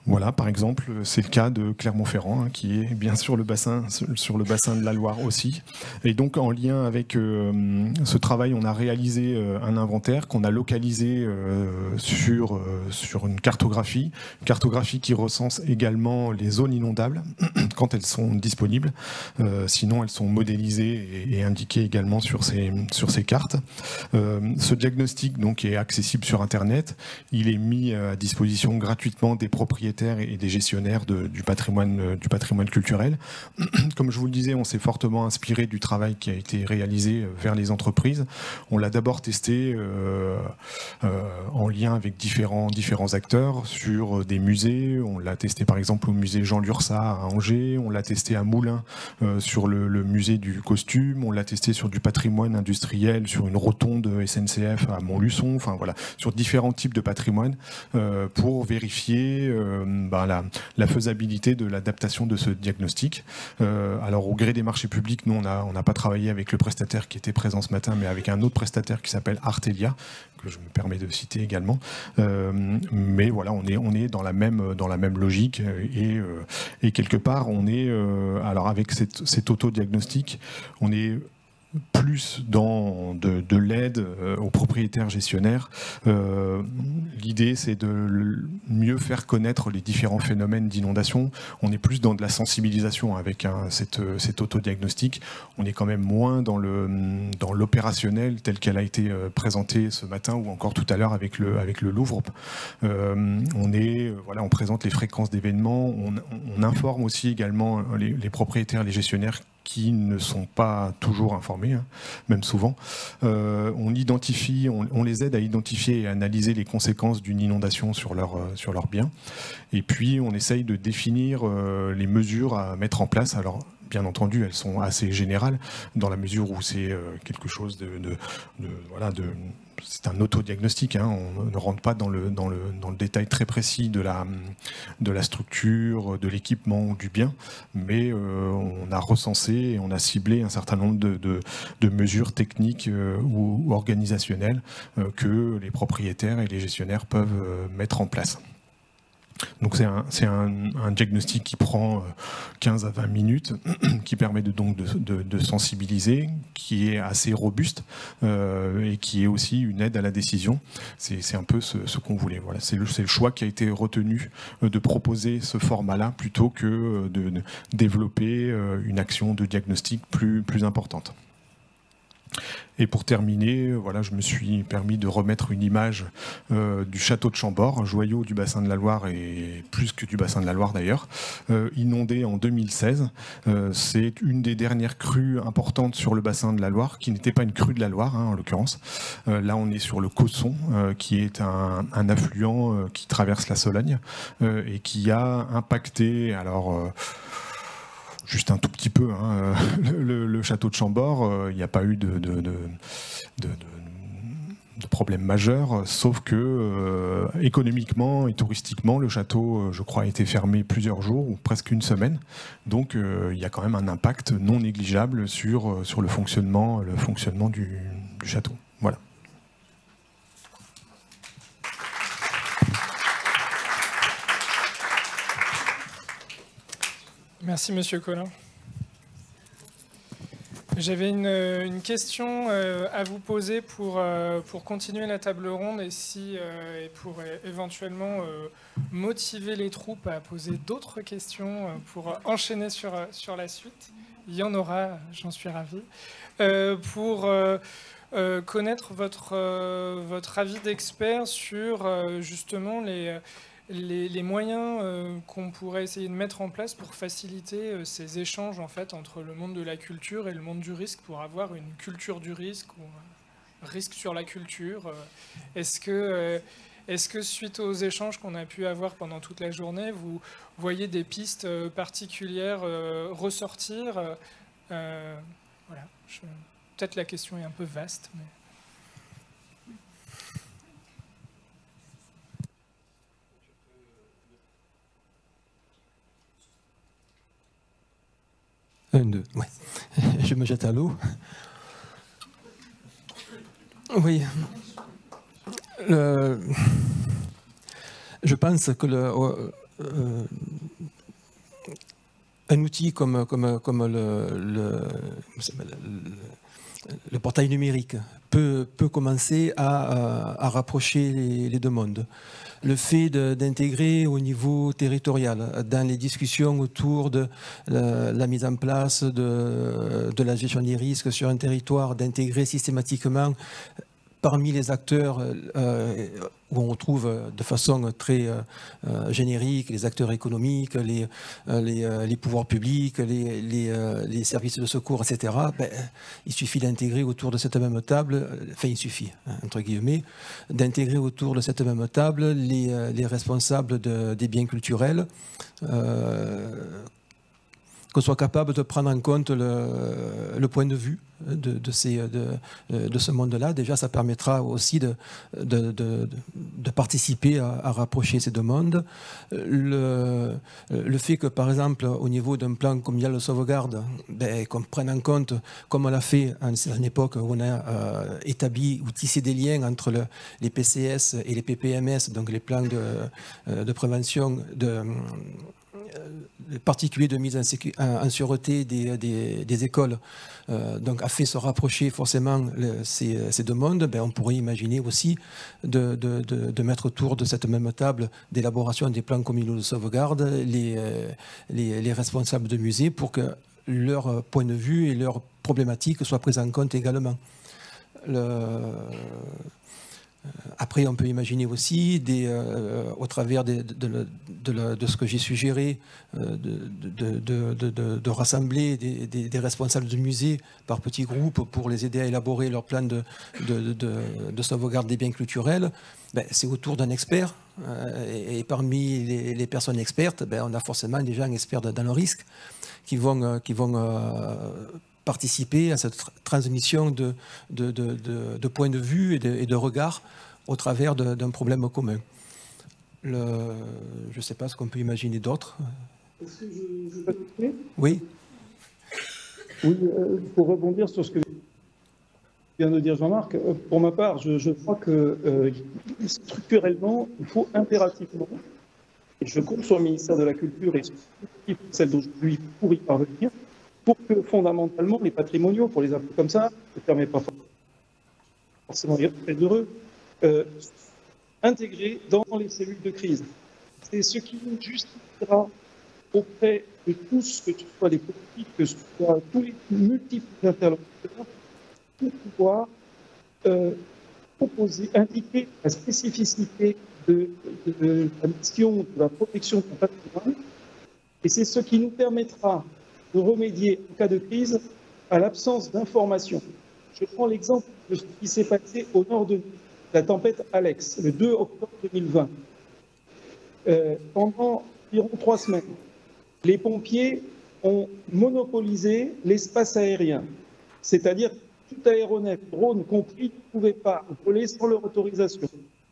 Speaker 5: Voilà, par exemple, c'est le cas de Clermont-Ferrand, hein, qui est bien sûr le bassin, sur le bassin de la Loire aussi. Et donc, en lien avec euh, ce travail, on a réalisé euh, un inventaire qu'on a localisé euh, sur, euh, sur une cartographie, une cartographie qui recense également les zones inondables quand elles sont disponibles. Euh, sinon, elles sont modélisées et, et indiquées également sur ces, sur ces cartes. Euh, ce diagnostic donc, est accessible sur Internet. Il est mis à disposition gratuitement des propriétaires et des gestionnaires de, du, patrimoine, du patrimoine culturel. Comme je vous le disais, on s'est fortement inspiré du travail qui a été réalisé vers les entreprises. On l'a d'abord testé euh, euh, en lien avec différents, différents acteurs sur des musées. On l'a testé par exemple au musée Jean Lurçat à Angers, on l'a testé à Moulins euh, sur le, le musée du costume, on l'a testé sur du patrimoine industriel, sur une rotonde S N C F à Montluçon, enfin voilà, sur différents types de patrimoine euh, pour vérifier euh, Ben, la, la faisabilité de l'adaptation de ce diagnostic. Euh, alors au gré des marchés publics, nous on n'a on n'a pas travaillé avec le prestataire qui était présent ce matin, mais avec un autre prestataire qui s'appelle Artelia, que je me permets de citer également. Euh, mais voilà, on est, on est dans, la même, dans la même logique et, euh, et quelque part, on est, euh, alors avec cette, cet autodiagnostic, on est plus dans de, de l'aide euh, aux propriétaires gestionnaires. Euh, L'idée, c'est de mieux faire connaître les différents phénomènes d'inondation. On est plus dans de la sensibilisation avec un, cette, cet autodiagnostic. On est quand même moins dans le dans l'opérationnel tel qu'elle a été présentée ce matin ou encore tout à l'heure avec le, avec le Louvre. Euh, on, est, voilà, on présente les fréquences d'événements. On, on informe aussi également les, les propriétaires, les gestionnaires qui ne sont pas toujours informés, hein, même souvent. Euh, on identifie, on, on les aide à identifier et à analyser les conséquences d'une inondation sur leur, euh, sur leurs biens. Et puis, on essaye de définir euh, les mesures à mettre en place. Alors, bien entendu, elles sont assez générales, dans la mesure où c'est euh, quelque chose de... de, de, voilà, de c'est un autodiagnostic, hein, on ne rentre pas dans le, dans, le, dans le détail très précis de la, de la structure, de l'équipement ou du bien, mais euh, on a recensé et on a ciblé un certain nombre de, de, de mesures techniques euh, ou, ou organisationnelles euh, que les propriétaires et les gestionnaires peuvent euh, mettre en place. Donc c'est un, c'est un, un diagnostic qui prend quinze à vingt minutes, qui permet de, donc de, de, de sensibiliser, qui est assez robuste euh, et qui est aussi une aide à la décision. C'est, c'est un peu ce, ce qu'on voulait. Voilà. C'est, le, c'est le choix qui a été retenu euh, de proposer ce format-là plutôt que de, de développer euh, une action de diagnostic plus, plus importante. Et pour terminer, voilà, je me suis permis de remettre une image euh, du château de Chambord, un joyau du bassin de la Loire et plus que du bassin de la Loire d'ailleurs, euh, inondé en deux mille seize. Euh, c'est une des dernières crues importantes sur le bassin de la Loire, qui n'était pas une crue de la Loire hein, en l'occurrence. Euh, là, on est sur le Causson, euh, qui est un, un affluent euh, qui traverse la Sologne euh, et qui a impacté. Alors. Euh, Juste un tout petit peu, hein. le, le, le château de Chambord, il euh, n'y a pas eu de, de, de, de, de, de problème majeur, sauf que euh, économiquement et touristiquement, le château, euh, je crois, a été fermé plusieurs jours ou presque une semaine. Donc il euh, y a quand même un impact non négligeable sur, euh, sur le fonctionnement, le fonctionnement du, du château. Voilà.
Speaker 2: Merci Monsieur Collin. J'avais une, une question euh, à vous poser pour, euh, pour continuer la table ronde et, si, euh, et pour euh, éventuellement euh, motiver les troupes à poser d'autres questions euh, pour enchaîner sur, sur la suite. Il y en aura, j'en suis ravi. Euh, pour euh, euh, connaître votre, euh, votre avis d'expert sur euh, justement les... Les, les moyens euh, qu'on pourrait essayer de mettre en place pour faciliter euh, ces échanges en fait, entre le monde de la culture et le monde du risque, pour avoir une culture du risque ou un risque sur la culture. Euh, est-ce que, euh, est-ce que suite aux échanges qu'on a pu avoir pendant toute la journée, vous voyez des pistes euh, particulières euh, ressortir euh, voilà. Je, peut-être la question est un peu vaste, mais...
Speaker 4: Un, deux, ouais. Je me jette à l'eau. Oui. Le... Je pense que le... euh, un outil comme, comme, comme le, le, le, le portail numérique peut, peut commencer à, à rapprocher les, les deux mondes. Le fait d'intégrer au niveau territorial, dans les discussions autour de la, la mise en place de, de la gestion des risques sur un territoire, d'intégrer systématiquement parmi les acteurs euh, où on retrouve de façon très euh, générique les acteurs économiques, les, les, les pouvoirs publics, les, les, les services de secours, et cetera, ben, il suffit d'intégrer autour de cette même table, enfin il suffit, hein, entre guillemets, d'intégrer autour de cette même table les, les responsables de, des biens culturels, euh, qu'on soit capable de prendre en compte le, le point de vue de, de, ces, de, de ce monde-là. Déjà, ça permettra aussi de, de, de, de participer à, à rapprocher ces deux mondes. Le, le fait que, par exemple, au niveau d'un plan communal de sauvegarde, ben, qu'on prenne en compte, comme on l'a fait à une époque où on a euh, établi ou tissé des liens entre le, les P C S et les P P M S, donc les plans de, de prévention de particulier de mise en, en sûreté des, des, des écoles, euh, donc a fait se rapprocher forcément le, ces, ces deux mondes, ben on pourrait imaginer aussi de, de, de, de mettre autour de cette même table d'élaboration des plans communaux de sauvegarde les, les, les responsables de musées pour que leur point de vue et leurs problématiques soient prises en compte également. Le, Après, on peut imaginer aussi, des, euh, au travers de, de, de, de, de ce que j'ai suggéré, euh, de, de, de, de, de rassembler des, des, des responsables de musées par petits groupes pour les aider à élaborer leur plan de, de, de, de sauvegarde des biens culturels. Ben, c'est autour d'un expert. Euh, et, et parmi les, les personnes expertes, ben, on a forcément des gens experts dans le risque qui vont... Qui vont euh, participer à cette transmission de, de, de, de, de points de vue et de, et de regard au travers d'un problème commun. Le, je ne sais pas ce qu'on peut imaginer d'autre.
Speaker 3: Est-ce que je, je peux continuer ?
Speaker 4: Oui.
Speaker 3: Oui, euh, pour rebondir sur ce que vient de dire Jean-Marc, euh, pour ma part, je, je crois que euh, structurellement, il faut impérativement, et je compte sur le ministère de la Culture et sur celle d'aujourd'hui pour y parvenir, pour que fondamentalement les patrimoniaux, pour les appeler comme ça, ne permet pas forcément d'être très heureux, euh, intégrés dans les cellules de crise. C'est ce qui nous justifiera auprès de tous, que ce soit les politiques, que ce soit tous les multiples interlocuteurs, pour pouvoir euh, proposer, indiquer la spécificité de, de, de la mission de la protection du patrimoine. Et c'est ce qui nous permettra de remédier, en cas de crise, à l'absence d'information. Je prends l'exemple de ce qui s'est passé au nord de la tempête Alex, le deux octobre deux mille vingt. Euh, pendant environ trois semaines, les pompiers ont monopolisé l'espace aérien, c'est-à-dire tout aéronef, drone compris, ne pouvait pas voler sans leur autorisation.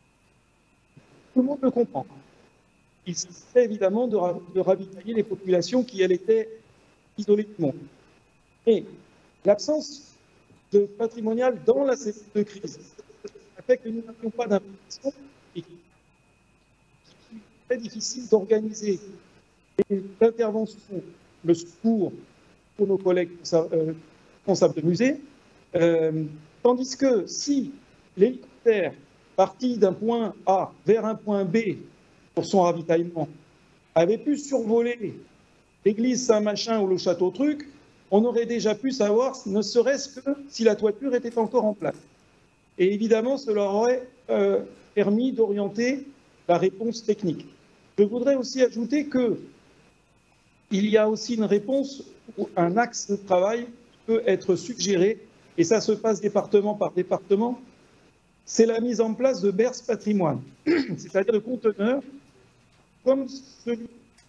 Speaker 3: Tout le monde le comprend. Il s'agissait évidemment de, ra de ravitailler les populations qui, elles, étaient isolé du monde. Et l'absence de patrimonial dans la cellule de crise a fait que nous n'avions pas d'investissement et qu'il est très difficile d'organiser l'intervention, le secours pour nos collègues responsables de musée, euh, tandis que si l'hélicoptère parti d'un point A vers un point B pour son ravitaillement avait pu survoler l'église Saint-Machin ou le château Truc, on aurait déjà pu savoir, ne serait-ce que si la toiture était encore en place. Et évidemment, cela aurait euh, permis d'orienter la réponse technique. Je voudrais aussi ajouter qu'il y a aussi une réponse, ou un axe de travail qui peut être suggéré, et ça se passe département par département, c'est la mise en place de berces patrimoine, c'est-à-dire de conteneurs comme celui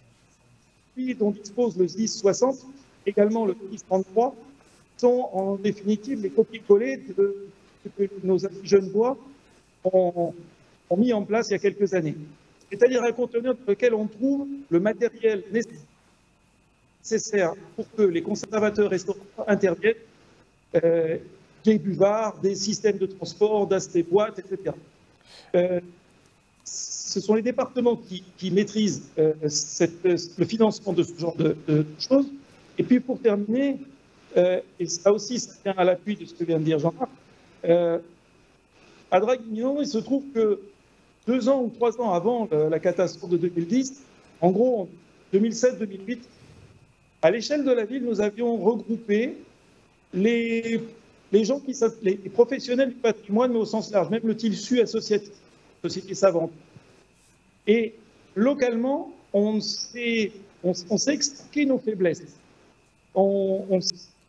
Speaker 3: dont dispose le S D I S soixante, également le S D I S trente-trois, sont en définitive les copies-collées de ce que nos jeunes voix ont, ont mis en place il y a quelques années. C'est-à-dire un conteneur dans lequel on trouve le matériel nécessaire pour que les conservateurs restaurateurs interviennent, euh, des buvards, des systèmes de transport, des boîtes, et cetera. Euh, ce sont les départements qui, qui maîtrisent euh, cette, le financement de ce genre de, de choses. Et puis pour terminer, euh, et ça aussi, ça tient à l'appui de ce que vient de dire Jean-Marc, euh, à Draguignan, il se trouve que deux ans ou trois ans avant la catastrophe de deux mille dix, en gros, en deux mille sept deux mille huit, à l'échelle de la ville, nous avions regroupé les, les gens qui les, les professionnels du patrimoine, mais au sens large, même le tissu associatif, société savante. Et localement, on s'est on, on s'est expliqué nos faiblesses. On, on,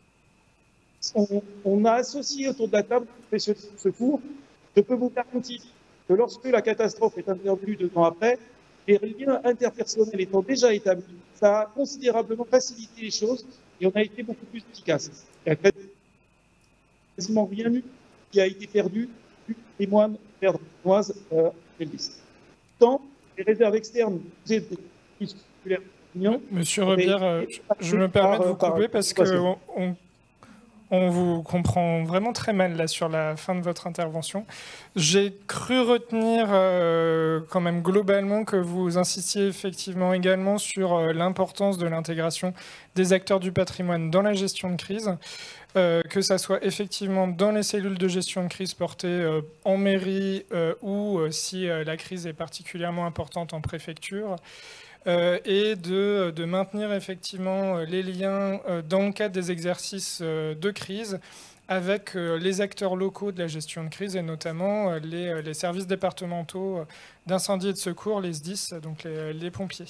Speaker 3: on, on a associé autour de la table les professionnels de secours. Je peux vous garantir que lorsque la catastrophe est intervenue deux ans après, les liens interpersonnels étant déjà établis, ça a considérablement facilité les choses et on a été beaucoup plus efficace. Il n'y a quasiment rien eu qui a été perdu du témoin perdre chinoise euh, en deux mille dix. Tant les réserves externes des
Speaker 2: Monsieur Rebière, euh, je me permets de vous couper parce qu'on on, on vous comprend vraiment très mal là sur la fin de votre intervention. J'ai cru retenir euh, quand même globalement que vous insistiez effectivement également sur euh, l'importance de l'intégration des acteurs du patrimoine dans la gestion de crise, euh, que ça soit effectivement dans les cellules de gestion de crise portées euh, en mairie euh, ou euh, si euh, la crise est particulièrement importante en préfecture. Euh, et de, de maintenir effectivement les liens euh, dans le cadre des exercices euh, de crise avec euh, les acteurs locaux de la gestion de crise et notamment euh, les, les services départementaux d'incendie et de secours, les S D I S, donc les, les pompiers.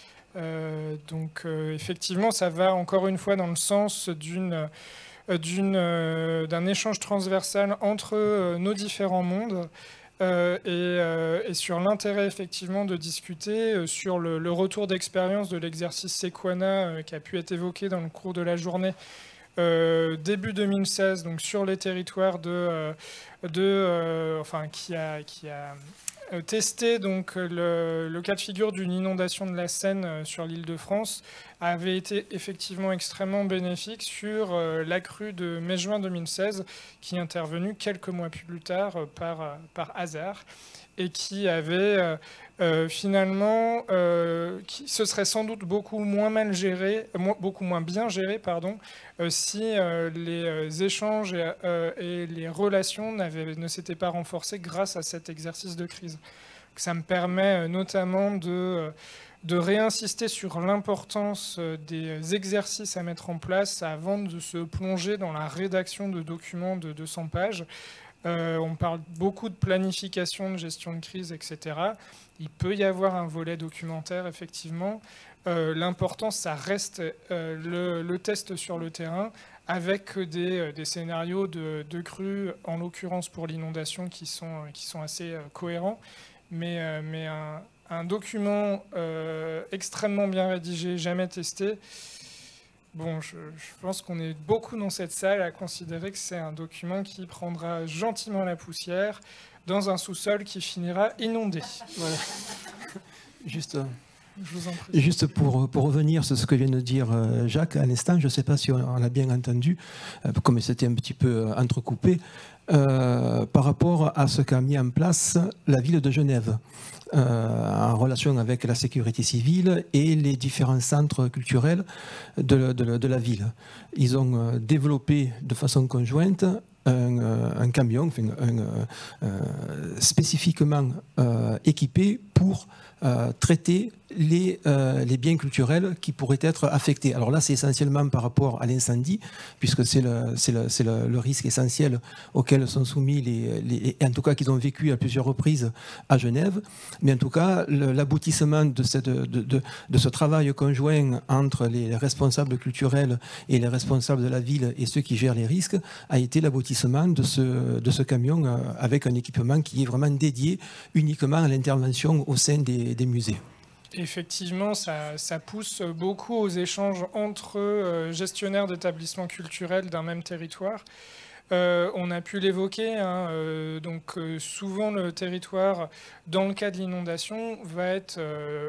Speaker 2: Euh, donc euh, effectivement, ça va encore une fois dans le sens d'une, d'une, euh, d'un échange transversal entre euh, nos différents mondes. Euh, et, euh, et sur l'intérêt effectivement de discuter euh, sur le, le retour d'expérience de l'exercice Sequana euh, qui a pu être évoqué dans le cours de la journée euh, début deux mille seize, donc sur les territoires de, euh, de euh, enfin qui a, qui a euh, testé donc le, le cas de figure d'une inondation de la Seine euh, sur l'Île-de-France avait été effectivement extrêmement bénéfique sur euh, la crue de mai-juin deux mille seize qui est intervenue quelques mois plus tard euh, par, euh, par hasard et qui avait euh, euh, finalement, euh, qui se serait sans doute beaucoup moins mal géré, mo beaucoup moins bien géré, pardon, euh, si euh, les euh, échanges et, euh, et les relations ne s'étaient pas renforcés grâce à cet exercice de crise. Donc, ça me permet euh, notamment de... Euh, de réinsister sur l'importance des exercices à mettre en place avant de se plonger dans la rédaction de documents de deux cents pages. Euh, on parle beaucoup de planification, de gestion de crise, et cetera. Il peut y avoir un volet documentaire, effectivement. Euh, L'important, ça reste euh, le, le test sur le terrain avec des, des scénarios de, de crue, en l'occurrence pour l'inondation, qui sont, qui sont assez euh, cohérents. Mais, euh, mais un, un document euh, extrêmement bien rédigé, jamais testé, bon, je, je pense qu'on est beaucoup dans cette salle à considérer que c'est un document qui prendra gentiment la poussière dans un sous-sol qui finira inondé.
Speaker 4: Voilà. Juste,
Speaker 2: je vous en prie.
Speaker 4: Juste pour, pour revenir sur ce que vient de dire Jacques à l'instant, je ne sais pas si on l'a bien entendu, comme c'était un petit peu entrecoupé, euh, par rapport à ce qu'a mis en place la ville de Genève. Euh, en relation avec la sécurité civile et les différents centres culturels de, de, de la ville. Ils ont euh, développé de façon conjointe un, euh, un camion enfin, un, euh, spécifiquement euh, équipé pour euh, traiter les, euh, les biens culturels qui pourraient être affectés. Alors là, c'est essentiellement par rapport à l'incendie, puisque c'est le, le, le, le risque essentiel auquel sont soumis les, les et en tout cas qu'ils ont vécu à plusieurs reprises à Genève. Mais en tout cas, l'aboutissement de, de, de, de ce travail conjoint entre les responsables culturels et les responsables de la ville et ceux qui gèrent les risques a été l'aboutissement de ce, de ce camion avec un équipement qui est vraiment dédié uniquement à l'intervention au sein des, des musées.
Speaker 2: Effectivement, ça, ça pousse beaucoup aux échanges entre euh, gestionnaires d'établissements culturels d'un même territoire. Euh, on a pu l'évoquer, hein, euh, donc euh, souvent le territoire, dans le cas de l'inondation, va être euh,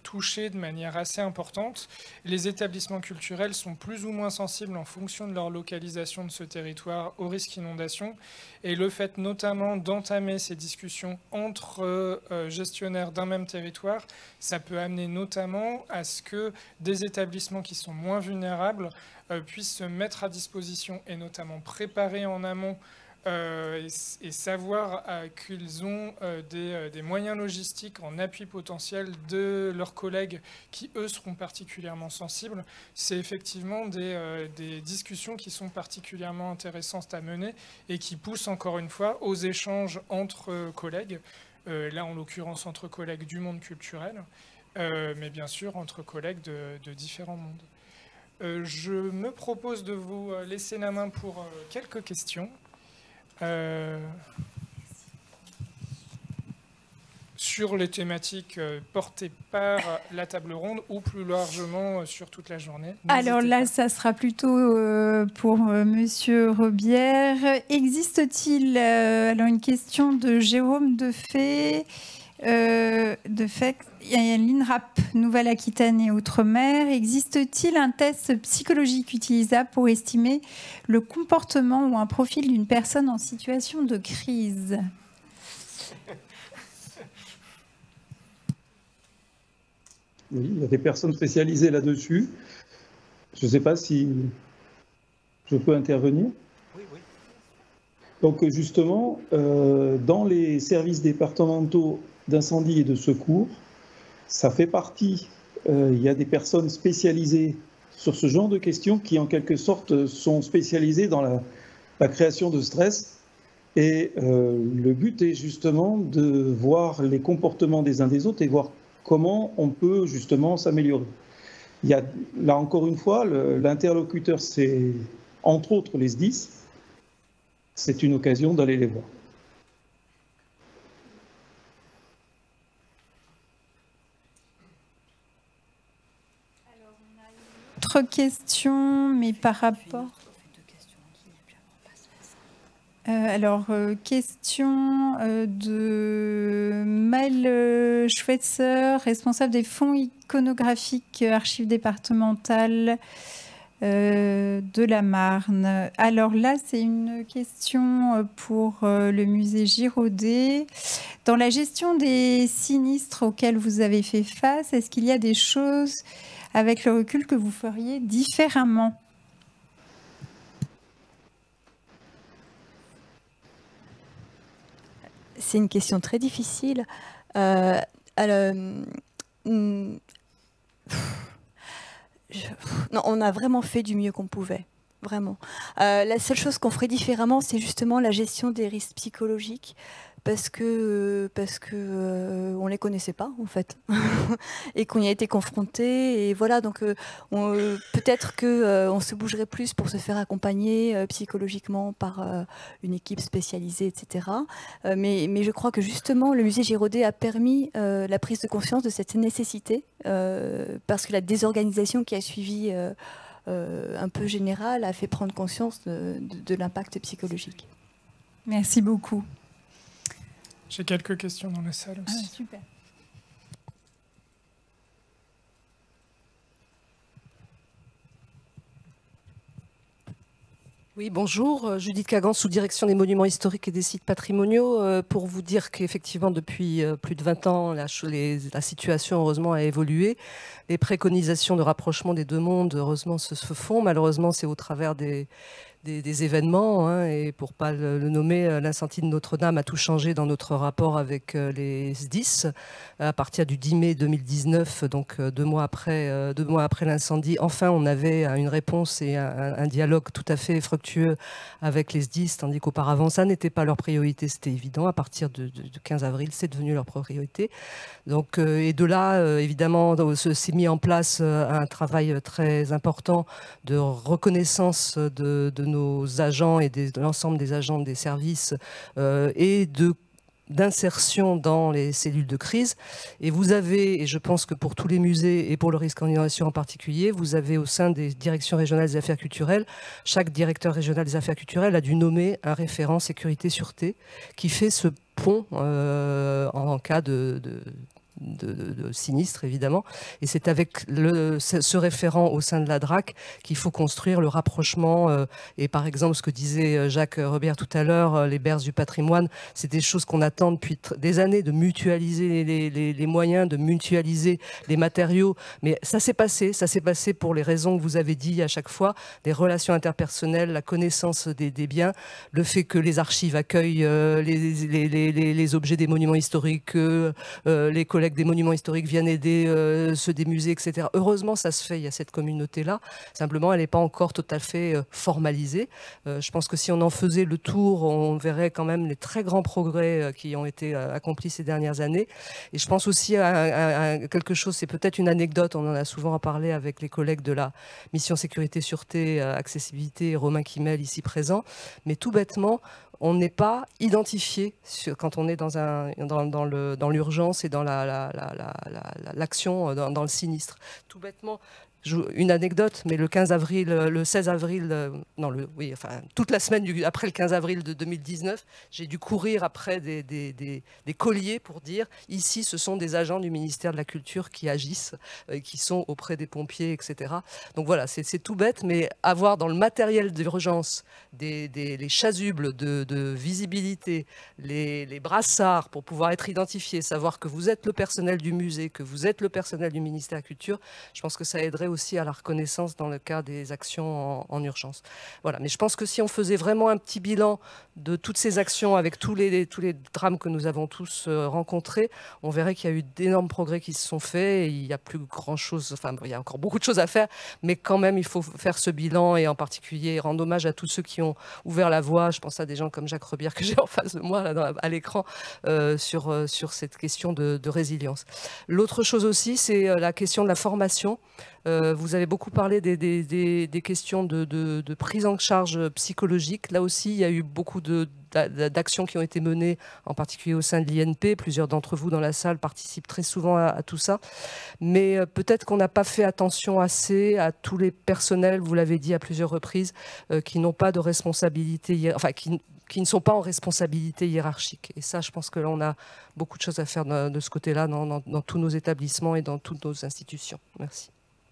Speaker 2: touchés de manière assez importante. Les établissements culturels sont plus ou moins sensibles en fonction de leur localisation de ce territoire au risque inondation. Et le fait notamment d'entamer ces discussions entre euh, gestionnaires d'un même territoire, ça peut amener notamment à ce que des établissements qui sont moins vulnérables euh, puissent se mettre à disposition et notamment préparer en amont Euh, et, et savoir euh, qu'ils ont euh, des, euh, des moyens logistiques en appui potentiel de leurs collègues qui, eux, seront particulièrement sensibles. C'est effectivement des, euh, des discussions qui sont particulièrement intéressantes à mener et qui poussent, encore une fois, aux échanges entre euh, collègues, euh, là, en l'occurrence, entre collègues du monde culturel, euh, mais bien sûr, entre collègues de, de différents mondes. Euh, je me propose de vous laisser la main pour euh, quelques questions. Euh, sur les thématiques euh, portées par la table ronde ou plus largement euh, sur toute la journée.
Speaker 1: Alors là, pas. Ça sera plutôt euh, pour euh, Monsieur Robière. Existe-t-il, euh, alors une question de Jérôme Defay, euh, de fait, il y a l'INRAP Nouvelle-Aquitaine et Outre-mer. Existe-t-il un test psychologique utilisable pour estimer le comportement ou un profil d'une personne en situation de crise ?
Speaker 3: Oui, il y a des personnes spécialisées là-dessus. Je ne sais pas si je peux intervenir. Oui, oui. Donc justement, euh, dans les services départementaux d'incendie et de secours, ça fait partie, euh, il y a des personnes spécialisées sur ce genre de questions qui en quelque sorte sont spécialisées dans la, la création de stress. Et euh, le but est justement de voir les comportements des uns des autres et voir comment on peut justement s'améliorer. Il y a, là encore une fois, l'interlocuteur, c'est entre autres les S D I S. C'est une occasion d'aller les voir.
Speaker 1: Autre question, mais par rapport... Euh, alors, euh, question euh, de Maëlle Schweitzer, responsable des fonds iconographiques archives départementales euh, de la Marne. Alors là, c'est une question pour euh, le musée Giraudet. Dans la gestion des sinistres auxquels vous avez fait face, est-ce qu'il y a des choses avec le recul que vous feriez différemment ?
Speaker 6: C'est une question très difficile. Euh, alors, hum, je, non, on a vraiment fait du mieux qu'on pouvait, vraiment. Euh, la seule chose qu'on ferait différemment, c'est justement la gestion des risques psychologiques, parce que parce que euh, on les connaissait pas en fait, et qu'on y a été confronté. Et voilà, donc euh, euh, peut-être que euh, on se bougerait plus pour se faire accompagner euh, psychologiquement par euh, une équipe spécialisée, et cetera. Euh, mais mais je crois que justement le musée Giraudet a permis euh, la prise de conscience de cette nécessité, euh, parce que la désorganisation qui a suivi euh, euh, un peu générale a fait prendre conscience de, de, de l'impact psychologique.
Speaker 1: Merci beaucoup.
Speaker 2: J'ai quelques questions dans la salle aussi.
Speaker 1: Ah, super.
Speaker 7: Oui, bonjour. Judith Kagan, sous-direction des monuments historiques et des sites patrimoniaux. Euh, pour vous dire qu'effectivement, depuis euh, plus de vingt ans, la, les, la situation, heureusement, a évolué. Les préconisations de rapprochement des deux mondes, heureusement, se, se font. Malheureusement, c'est au travers des... Des, des événements, hein, et pour ne pas le, le nommer, l'incendie de Notre-Dame a tout changé dans notre rapport avec euh, les S D I S. À partir du dix mai deux mille dix-neuf, donc euh, deux mois après, euh, deux mois après l'incendie, enfin on avait une réponse et un, un dialogue tout à fait fructueux avec les S D I S, tandis qu'auparavant ça n'était pas leur priorité, c'était évident. À partir de, de, de quinze avril, c'est devenu leur priorité. Donc, euh, et de là, euh, évidemment, s'est mis en place euh, un travail très important de reconnaissance de, de nos agents et des, de l'ensemble des agents des services euh, et de d'insertion dans les cellules de crise. Et vous avez, et je pense que pour tous les musées et pour le risque en inondation en particulier, vous avez au sein des directions régionales des affaires culturelles, chaque directeur régional des affaires culturelles a dû nommer un référent sécurité-sûreté qui fait ce pont euh, en cas de, de de, de, de sinistre, évidemment. Et c'est avec le, ce référent au sein de la D R A C qu'il faut construire le rapprochement. Euh, et par exemple, ce que disait Jacques Robert tout à l'heure, euh, les berces du patrimoine, c'est des choses qu'on attend depuis des années, de mutualiser les, les, les moyens, de mutualiser les matériaux. Mais ça s'est passé, ça s'est passé pour les raisons que vous avez dit à chaque fois, des relations interpersonnelles, la connaissance des, des biens, le fait que les archives accueillent euh, les, les, les, les, les objets des monuments historiques, euh, euh, les collègues des monuments historiques viennent aider euh, ceux des musées, et cetera. Heureusement, ça se fait, il y a cette communauté-là. Simplement, elle n'est pas encore tout à fait euh, formalisée. Euh, je pense que si on en faisait le tour, on verrait quand même les très grands progrès euh, qui ont été euh, accomplis ces dernières années. Et je pense aussi à, à, à quelque chose, c'est peut-être une anecdote, on en a souvent parlé avec les collègues de la mission sécurité, sûreté, euh, accessibilité, Romain Kimel ici présent, mais tout bêtement, on n'est pas identifié sur, quand on est dans, un, dans, dans, le, dans l'urgence et dans la, la, la, la, la, l'action, dans, dans le sinistre. Tout bêtement, une anecdote, mais le quinze avril, le seize avril, non, le, oui, enfin, toute la semaine du, après le quinze avril de deux mille dix-neuf, j'ai dû courir après des, des, des, des colliers pour dire, ici, ce sont des agents du ministère de la Culture qui agissent, euh, qui sont auprès des pompiers, et cetera. Donc voilà, c'est, c'est tout bête, mais avoir dans le matériel d'urgence des, des, les chasubles de, de visibilité, les, les brassards pour pouvoir être identifiés, savoir que vous êtes le personnel du musée, que vous êtes le personnel du ministère de la Culture, je pense que ça aiderait aussi à la reconnaissance dans le cas des actions en, en urgence. Voilà. Mais je pense que si on faisait vraiment un petit bilan de toutes ces actions avec tous les, tous les drames que nous avons tous euh, rencontrés, on verrait qu'il y a eu d'énormes progrès qui se sont faits et il n'y a plus grand-chose, enfin il y a encore beaucoup de choses à faire, mais quand même il faut faire ce bilan et en particulier rendre hommage à tous ceux qui ont ouvert la voie. Je pense à des gens comme Jacques Rebière que j'ai en face de moi là, dans, à l'écran euh, sur, euh, sur cette question de, de résilience. L'autre chose aussi, c'est euh, la question de la formation. Euh, vous avez beaucoup parlé des, des, des, des questions de, de, de prise en charge psychologique. Là aussi, il y a eu beaucoup de, d'actions qui ont été menées, en particulier au sein de l'I N P. Plusieurs d'entre vous dans la salle participent très souvent à, à tout ça. Mais euh, peut-être qu'on n'a pas fait attention assez à tous les personnels, vous l'avez dit à plusieurs reprises, euh, qui n'ont pas de responsabilité, enfin qui, qui ne sont pas en responsabilité hiérarchique. Et ça, je pense que là, on a beaucoup de choses à faire de, de ce côté-là dans, dans, dans tous nos établissements et dans toutes nos institutions. Merci.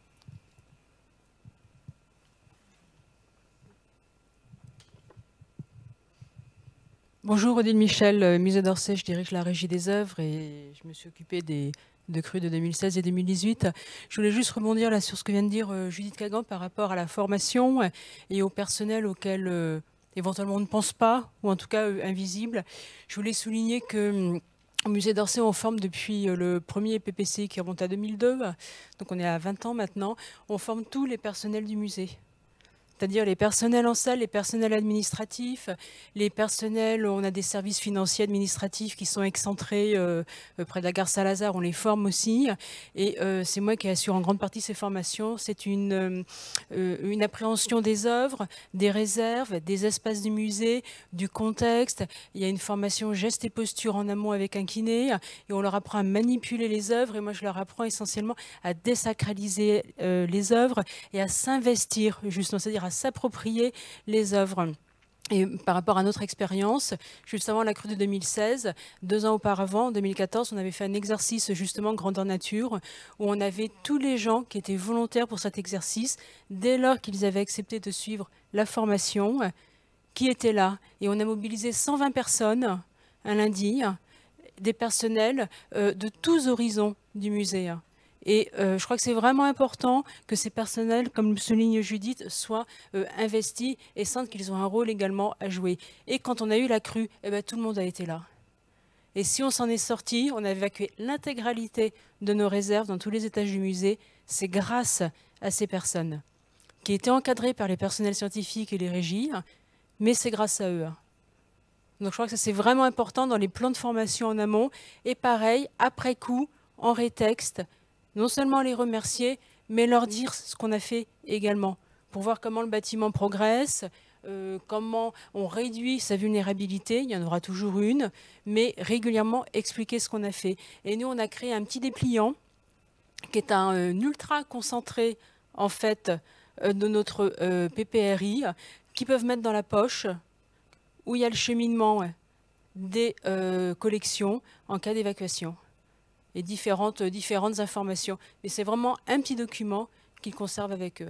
Speaker 8: Bonjour, Odile Michel, Musée d'Orsay, je dirige la régie des œuvres et je me suis occupée des, de crues de deux mille seize et deux mille dix-huit. Je voulais juste rebondir là sur ce que vient de dire euh, Judith Kagan par rapport à la formation et au personnel auquel euh, éventuellement on ne pense pas, ou en tout cas euh, invisible. Je voulais souligner que au Musée d'Orsay, on forme depuis le premier P P C qui remonte à deux mille deux, donc on est à vingt ans maintenant, on forme tous les personnels du musée. C'est-à-dire les personnels en salle, les personnels administratifs, les personnels, on a des services financiers administratifs qui sont excentrés euh, près de la gare Saint-Lazare, on les forme aussi. Et euh, c'est moi qui assure en grande partie ces formations. C'est une, euh, une appréhension des œuvres, des réserves, des espaces du musée, du contexte. Il y a une formation gestes et postures en amont avec un kiné et on leur apprend à manipuler les œuvres. Et moi, je leur apprends essentiellement à désacraliser euh, les œuvres et à s'investir, justement, c'est-à-dire à s'approprier les œuvres. Et par rapport à notre expérience, juste avant la crue de deux mille seize, deux ans auparavant, en deux mille quatorze, on avait fait un exercice justement grandeur nature, où on avait tous les gens qui étaient volontaires pour cet exercice, dès lors qu'ils avaient accepté de suivre la formation, qui étaient là. Et on a mobilisé cent vingt personnes un lundi, des personnels euh, de tous horizons du musée. Et euh, je crois que c'est vraiment important que ces personnels, comme le souligne Judith, soient euh, investis et sentent qu'ils ont un rôle également à jouer. Et quand on a eu la crue, eh ben, tout le monde a été là. Et si on s'en est sorti, on a évacué l'intégralité de nos réserves dans tous les étages du musée, c'est grâce à ces personnes qui étaient encadrées par les personnels scientifiques et les régies, mais c'est grâce à eux. Donc je crois que ça c'est vraiment important dans les plans de formation en amont. Et pareil, après coup, en rétexte, non seulement les remercier, mais leur dire ce qu'on a fait également, pour voir comment le bâtiment progresse, euh, comment on réduit sa vulnérabilité, il y en aura toujours une, mais régulièrement expliquer ce qu'on a fait. Et nous, on a créé un petit dépliant qui est un, un ultra concentré, en fait, euh, de notre euh, P P R I, qu'ils peuvent mettre dans la poche, où il y a le cheminement des euh, collections en cas d'évacuation. et différentes, différentes informations. Mais c'est vraiment un petit document qu'ils conservent avec eux.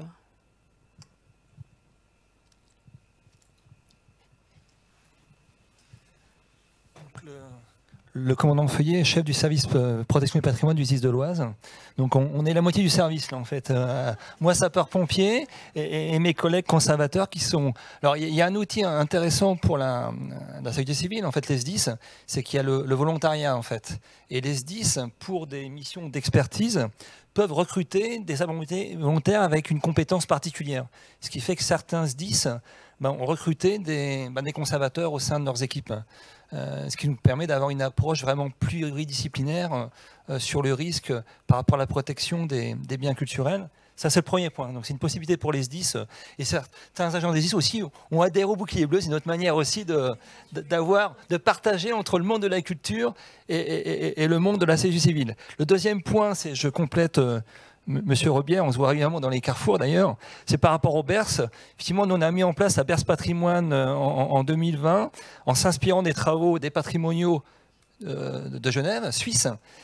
Speaker 9: Le commandant Feuillet est chef du service protection du patrimoine du S D I S de l'Oise. Donc on, on est la moitié du service là en fait. Euh, moi sapeur-pompier et, et mes collègues conservateurs qui sont... Alors il y, y a un outil intéressant pour la, la sécurité civile, en fait les S D I S, c'est qu'il y a le, le volontariat en fait. Et les S D I S, pour des missions d'expertise, peuvent recruter des volontaires avec une compétence particulière. Ce qui fait que certains S D I S ben, ont recruté des, ben, des conservateurs au sein de leurs équipes. Euh, ce qui nous permet d'avoir une approche vraiment pluridisciplinaire euh, sur le risque par rapport à la protection des, des biens culturels. Ça, c'est le premier point. Donc, c'est une possibilité pour les S D I S. Et certains agents des S D I S aussi ont adhéré au bouclier bleu. C'est notre manière aussi de, d'avoir, de partager entre le monde de la culture et, et, et le monde de la sécurité civile. Le deuxième point, c'est, je complète... Euh, Monsieur Rebière, on se voit régulièrement dans les carrefours d'ailleurs, c'est par rapport aux B E R S. Effectivement, nous on a mis en place la B E R S Patrimoine en, en deux mille vingt en s'inspirant des travaux des patrimoniaux euh, de Genève, Suisse.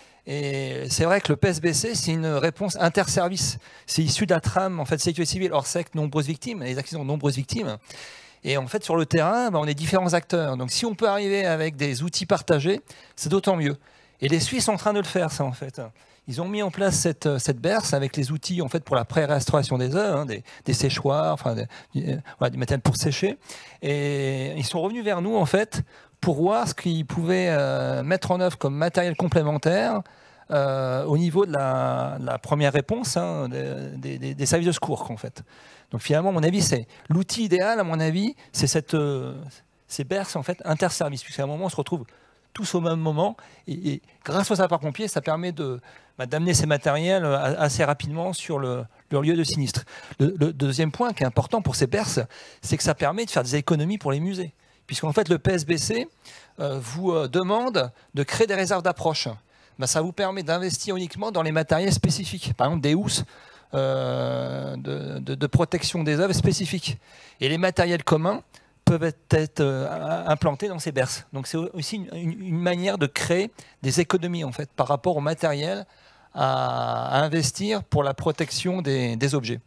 Speaker 9: Et c'est vrai que le P S B C, c'est une réponse interservice. C'est issu de la trame en fait, sécurité civile, Orsec, nombreuses victimes, les accidents de nombreuses victimes. Et en fait, sur le terrain, ben, on est différents acteurs. Donc si on peut arriver avec des outils partagés, c'est d'autant mieux. Et les Suisses sont en train de le faire, ça en fait. Ils ont mis en place cette, cette B E R S avec les outils en fait, pour la pré-restauration des œuvres, hein, des, des séchoirs, enfin, des, voilà, du matériel pour sécher. Et ils sont revenus vers nous en fait, pour voir ce qu'ils pouvaient euh, mettre en œuvre comme matériel complémentaire euh, au niveau de la, de la première réponse hein, des, des, des services de secours. En fait. Donc finalement, à mon avis, c'est l'outil idéal, à mon avis, c'est cette, euh, ces B E R S en fait, interservices, puisqu'à un moment, on se retrouve tous au même moment. Et, et grâce aux sapeurs-pompiers, ça permet de, bah, d'amener ces matériels assez rapidement sur le, leur lieu de sinistre. Le, le deuxième point qui est important pour ces B E R S, c'est que ça permet de faire des économies pour les musées. Puisqu'en fait, le P S B C euh, vous euh, demande de créer des réserves d'approche. Bah, ça vous permet d'investir uniquement dans les matériels spécifiques. Par exemple, des housses euh, de, de, de protection des œuvres spécifiques. Et les matériels communs peuvent être euh, implantés dans ces B E R S. Donc c'est aussi une, une, une manière de créer des économies en fait, par rapport au matériel à, à investir pour la protection des, des objets.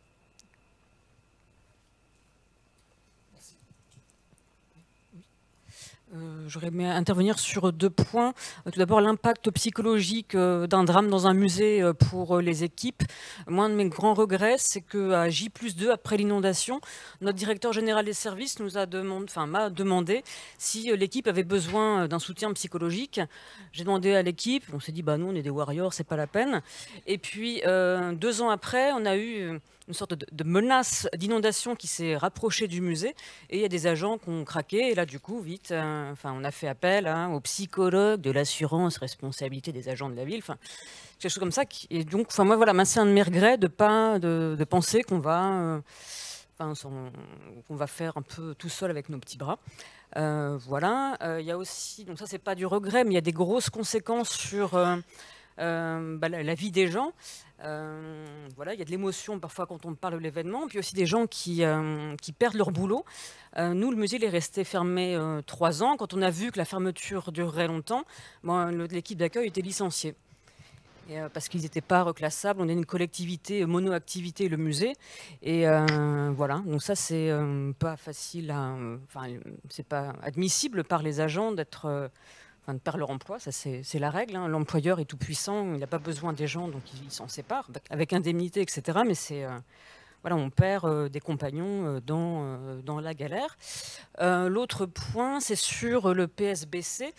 Speaker 8: Euh, J'aurais aimé intervenir sur deux points. Euh, tout d'abord, l'impact psychologique euh, d'un drame dans un musée euh, pour euh, les équipes. Moi, un de mes grands regrets, c'est qu'à J plus deux, après l'inondation, notre directeur général des services nous a demandé, enfin, m'a demandé si euh, l'équipe avait besoin d'un soutien psychologique. J'ai demandé à l'équipe, on s'est dit, bah, nous, on est des warriors, c'est pas la peine. Et puis, euh, deux ans après, on a eu une sorte de, de menace d'inondation qui s'est rapprochée du musée. Et il y a des agents qui ont craqué. Et là, du coup, vite, euh, enfin, on a fait appel hein, aux psychologues de l'assurance responsabilité des agents de la ville. Enfin, quelque chose comme ça. Qui, et donc, enfin, moi, voilà, c'est un de mes regrets de, pas, de, de penser qu'on va, euh, enfin, qu'on va faire un peu tout seul avec nos petits bras. Euh, voilà. Il euh, y a aussi, donc ça, c'est pas du regret, mais il y a des grosses conséquences sur euh, euh, bah, la, la vie des gens. Euh, voilà, il y a de l'émotion parfois quand on parle de l'événement, puis aussi des gens qui, euh, qui perdent leur boulot. Euh, nous, le musée il est resté fermé euh, trois ans. Quand on a vu que la fermeture durerait longtemps, bon, l'équipe d'accueil était licenciée. Et, euh, parce qu'ils n'étaient pas reclassables. On est une collectivité mono-activité, le musée. Et euh, voilà, donc ça, c'est euh, pas facile, enfin, c'est pas admissible par les agents d'être... Euh, de perdre leur emploi, ça c'est la règle. Hein. L'employeur est tout puissant, il n'a pas besoin des gens, donc il, il s'en sépare, avec indemnité, et cetera. Mais c'est... Euh, voilà, on perd euh, des compagnons euh, dans, euh, dans la galère. Euh, L'autre point, c'est sur le P S B C.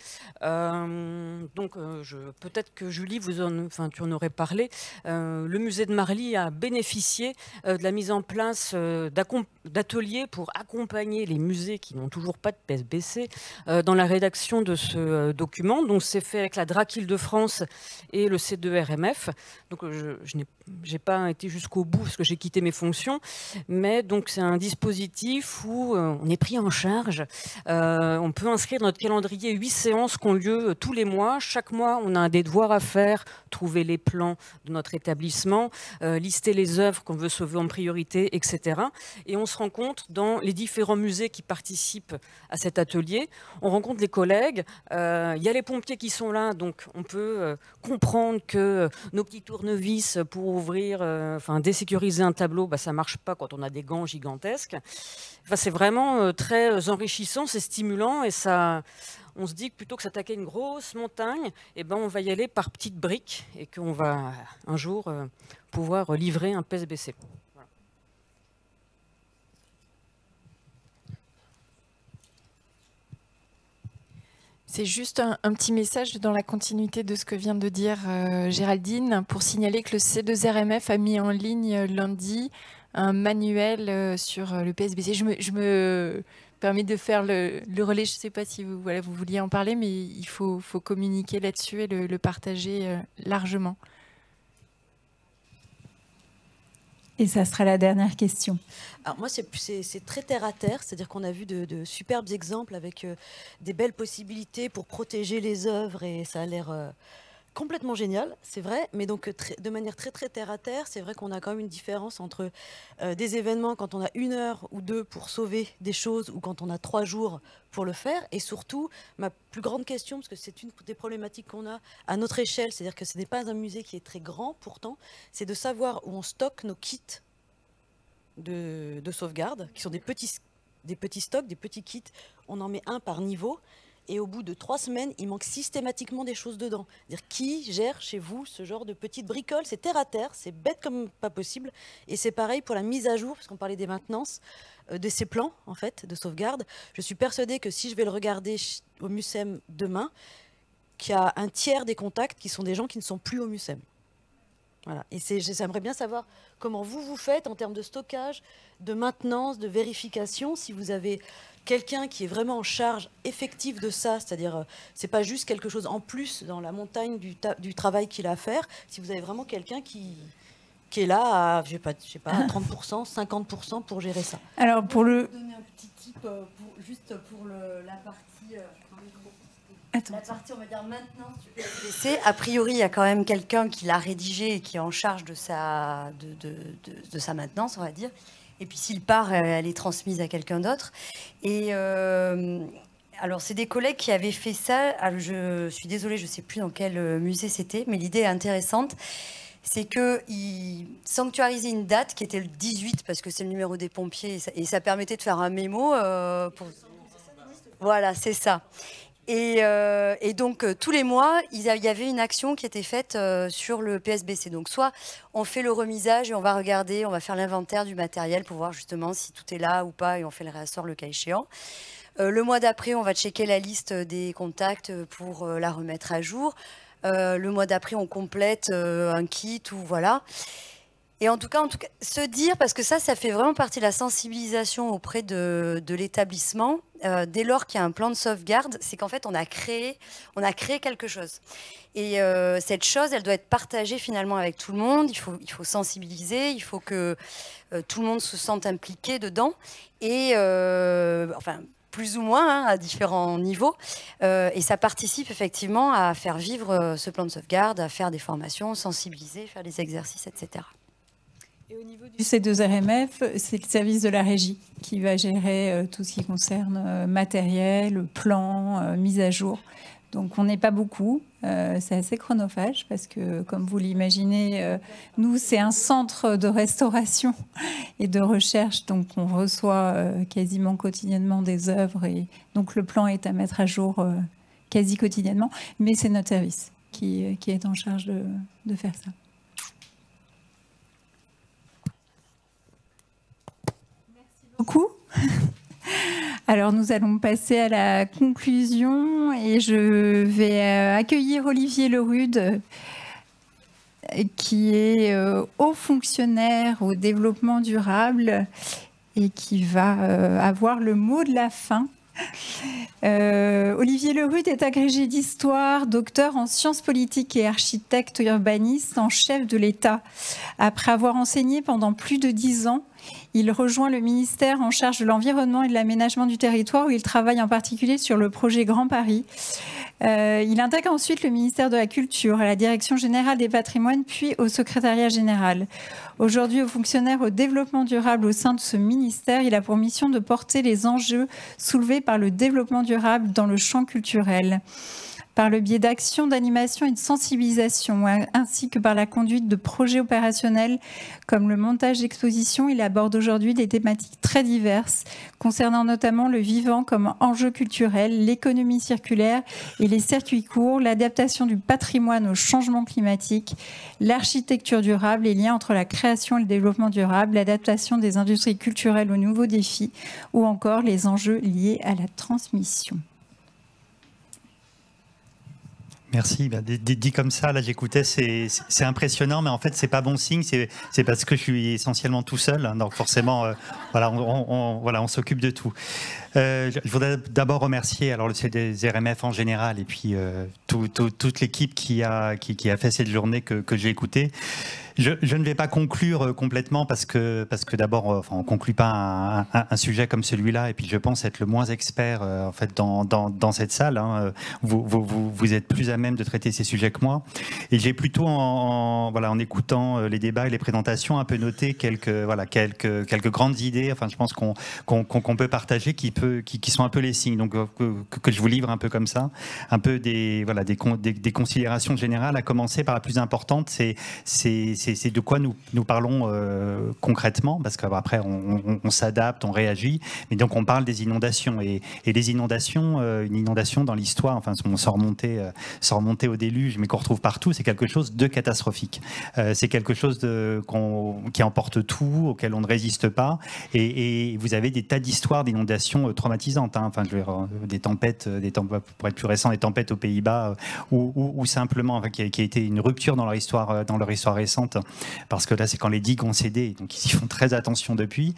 Speaker 8: Euh, donc, euh, peut-être que Julie, vous en, enfin, tu en aurais parlé. Euh, le musée de Marly a bénéficié euh, de la mise en place euh, d'ateliers pour accompagner les musées qui n'ont toujours pas de P S B C euh, dans la rédaction de ce euh, document. Donc, c'est fait avec la D R A C Île-de-France et le C deux R M F. Donc, je, je n'ai pas été jusqu'au bout parce que j'ai quitté mes fonctions.
Speaker 10: fonction. Mais donc c'est un dispositif où euh, on est pris en charge. Euh, on peut inscrire dans notre calendrier huit séances qui ont lieu tous les mois. Chaque mois, on a des devoirs à faire, trouver les plans de notre établissement, euh, lister les œuvres qu'on veut sauver en priorité, et cetera. Et on se rencontre dans les différents musées qui participent à cet atelier. On rencontre les collègues. Euh, il y a les pompiers qui sont là, donc on peut euh, comprendre que nos petits tournevis pour ouvrir, euh, enfin désécuriser un tableau, bah, ça ne marche pas quand on a des gants gigantesques. Enfin, c'est vraiment euh, très enrichissant, c'est stimulant et ça, on se dit que plutôt que s'attaquer à une grosse montagne, eh ben, on va y aller par petites briques et qu'on va un jour euh, pouvoir livrer un P S B C. Voilà.
Speaker 11: C'est juste un, un petit message dans la continuité de ce que vient de dire euh, Géraldine pour signaler que le C deux R M F a mis en ligne lundi un manuel euh, sur le P S B C. Je me, je me permets de faire le, le relais. Je ne sais pas si vous, voilà, vous vouliez en parler, mais il faut, faut communiquer là-dessus et le, le partager euh, largement.
Speaker 1: Et ça sera la dernière question.
Speaker 12: Alors moi, c'est très terre à terre, c'est-à-dire qu'on a vu de, de superbes exemples avec euh, des belles possibilités pour protéger les œuvres et ça a l'air euh, complètement génial, c'est vrai, mais donc très, de manière très très terre à terre, c'est vrai qu'on a quand même une différence entre euh, des événements quand on a une heure ou deux pour sauver des choses ou quand on a trois jours pour le faire. Et surtout, ma plus grande question, parce que c'est une des problématiques qu'on a à notre échelle, c'est-à-dire que ce n'est pas un musée qui est très grand pourtant, c'est de savoir où on stocke nos kits de, de sauvegarde, qui sont des petits, des petits stocks, des petits kits. On en met un par niveau. Et au bout de trois semaines, il manque systématiquement des choses dedans. C'est-à-dire, qui gère chez vous ce genre de petites bricoles? C'est terre à terre, c'est bête comme pas possible. Et c'est pareil pour la mise à jour, parce qu'on parlait des maintenances, euh, de ces plans en fait, de sauvegarde. Je suis persuadée que si je vais le regarder au MUCEM demain, qu'il y a un tiers des contacts qui sont des gens qui ne sont plus au MUCEM. Voilà. Et j'aimerais bien savoir comment vous vous faites en termes de stockage, de maintenance, de vérification, si vous avez quelqu'un qui est vraiment en charge effective de ça, c'est-à-dire euh, c'est pas juste quelque chose en plus dans la montagne du, du travail qu'il a à faire, si vous avez vraiment quelqu'un qui, qui est là à, je sais pas, je sais pas, à trente pour cent, cinquante pour cent pour gérer ça.
Speaker 1: Alors pour le...
Speaker 13: Je vais donner un petit tip euh, pour, juste pour le, la partie... Euh,
Speaker 1: Attends.
Speaker 13: La partie, on va dire, maintenance du P S B C. A priori, il y a quand même quelqu'un qui l'a rédigé et qui est en charge de sa, de, de, de, de sa maintenance, on va dire. Et puis s'il part, elle est transmise à quelqu'un d'autre. Et euh, alors, c'est des collègues qui avaient fait ça. Alors, je suis désolée, je ne sais plus dans quel musée c'était, mais l'idée est intéressante. C'est qu'ils sanctuarisaient une date qui était le dix-huit, parce que c'est le numéro des pompiers, et ça, et ça permettait de faire un mémo. Euh, pour... Voilà, c'est ça. Et, euh, et donc, euh, tous les mois, il y avait une action qui était faite euh, sur le P S B C. Donc, soit on fait le remisage et on va regarder, on va faire l'inventaire du matériel pour voir justement si tout est là ou pas et on fait le réassort le cas échéant. Euh, le mois d'après, on va checker la liste des contacts pour euh, la remettre à jour. Euh, le mois d'après, on complète euh, un kit ou voilà. Et en tout cas, en tout cas, se dire, parce que ça, ça fait vraiment partie de la sensibilisation auprès de, de l'établissement, euh, dès lors qu'il y a un plan de sauvegarde, c'est qu'en fait, on a créé, on a créé quelque chose. Et euh, cette chose, elle doit être partagée finalement avec tout le monde. Il faut, il faut sensibiliser, il faut que euh, tout le monde se sente impliqué dedans. Et euh, enfin, plus ou moins, hein, à différents niveaux. Euh, et ça participe effectivement à faire vivre euh, ce plan de sauvegarde, à faire des formations, sensibiliser, faire des exercices, et cetera.
Speaker 1: Et au niveau du C deux R M F, c'est le service de la régie qui va gérer euh, tout ce qui concerne euh, matériel, plan, euh, mise à jour. Donc on n'est pas beaucoup, euh, c'est assez chronophage parce que, comme vous l'imaginez, euh, nous c'est un centre de restauration et de recherche, donc on reçoit euh, quasiment quotidiennement des œuvres et donc le plan est à mettre à jour euh, quasi quotidiennement, mais c'est notre service qui, qui est en charge de, de faire ça. Beaucoup. Alors nous allons passer à la conclusion et je vais accueillir Olivier Lerude qui est haut fonctionnaire au développement durable et qui va avoir le mot de la fin Euh, Olivier Lerude est agrégé d'histoire, docteur en sciences politiques et architecte urbaniste en chef de l'État. Après avoir enseigné pendant plus de dix ans, il rejoint le ministère en charge de l'environnement et de l'aménagement du territoire, où il travaille en particulier sur le projet Grand Paris. Euh, il intègre ensuite le ministère de la Culture, à la Direction générale des patrimoines, puis au secrétariat général. Aujourd'hui, haut fonctionnaire au développement durable au sein de ce ministère, il a pour mission de porter les enjeux soulevés par le développement durable dans le champ culturel, par le biais d'actions, d'animation et de sensibilisation, ainsi que par la conduite de projets opérationnels comme le montage d'expositions. Il aborde aujourd'hui des thématiques très diverses, concernant notamment le vivant comme enjeu culturel, l'économie circulaire et les circuits courts, l'adaptation du patrimoine au changement climatique, l'architecture durable, les liens entre la création et le développement durable, l'adaptation des industries culturelles aux nouveaux défis, ou encore les enjeux liés à la transmission.
Speaker 14: Merci. Ben, dit, dit comme ça, là j'écoutais, c'est impressionnant, mais en fait c'est pas bon signe. C'est parce que je suis essentiellement tout seul, hein, donc forcément, euh, voilà, on, on, voilà, on s'occupe de tout. Euh, je voudrais d'abord remercier alors le C D Z R M F en général et puis euh, tout, tout, toute l'équipe qui a qui, qui a fait cette journée que, que j'ai écoutée. Je, je ne vais pas conclure complètement parce que, parce que d'abord, enfin, on ne conclut pas un, un, un sujet comme celui-là, et puis je pense être le moins expert euh, en fait, dans, dans, dans cette salle. Hein. Vous, vous, vous, vous êtes plus à même de traiter ces sujets que moi. Et j'ai plutôt, en, en, voilà, en écoutant les débats et les présentations, un peu noté quelques, voilà, quelques, quelques grandes idées, enfin, je pense qu'on qu'on, qu'on peut partager, qui, peut, qui, qui sont un peu les signes, donc que, que je vous livre un peu comme ça, un peu des, voilà, des, des, des considérations générales, à commencer par la plus importante, c'est c'est de quoi nous, nous parlons euh, concrètement, parce qu'après on, on, on s'adapte, on réagit, mais donc on parle des inondations, et, et les inondations, euh, une inondation dans l'histoire, enfin on s'en remontait, euh, s'en remontait au déluge, mais qu'on retrouve partout, c'est quelque chose de catastrophique. Euh, c'est quelque chose de, qu'on, qui emporte tout, auquel on ne résiste pas, et, et vous avez des tas d'histoires d'inondations euh, traumatisantes, hein. Enfin je veux dire, des tempêtes, des tempêtes, pour être plus récent, des tempêtes aux Pays-Bas, euh, ou, ou, ou simplement, enfin, qui, a, qui a été une rupture dans leur histoire, dans leur histoire récente. Parce que là, c'est quand les digues ont cédé, donc ils y font très attention depuis.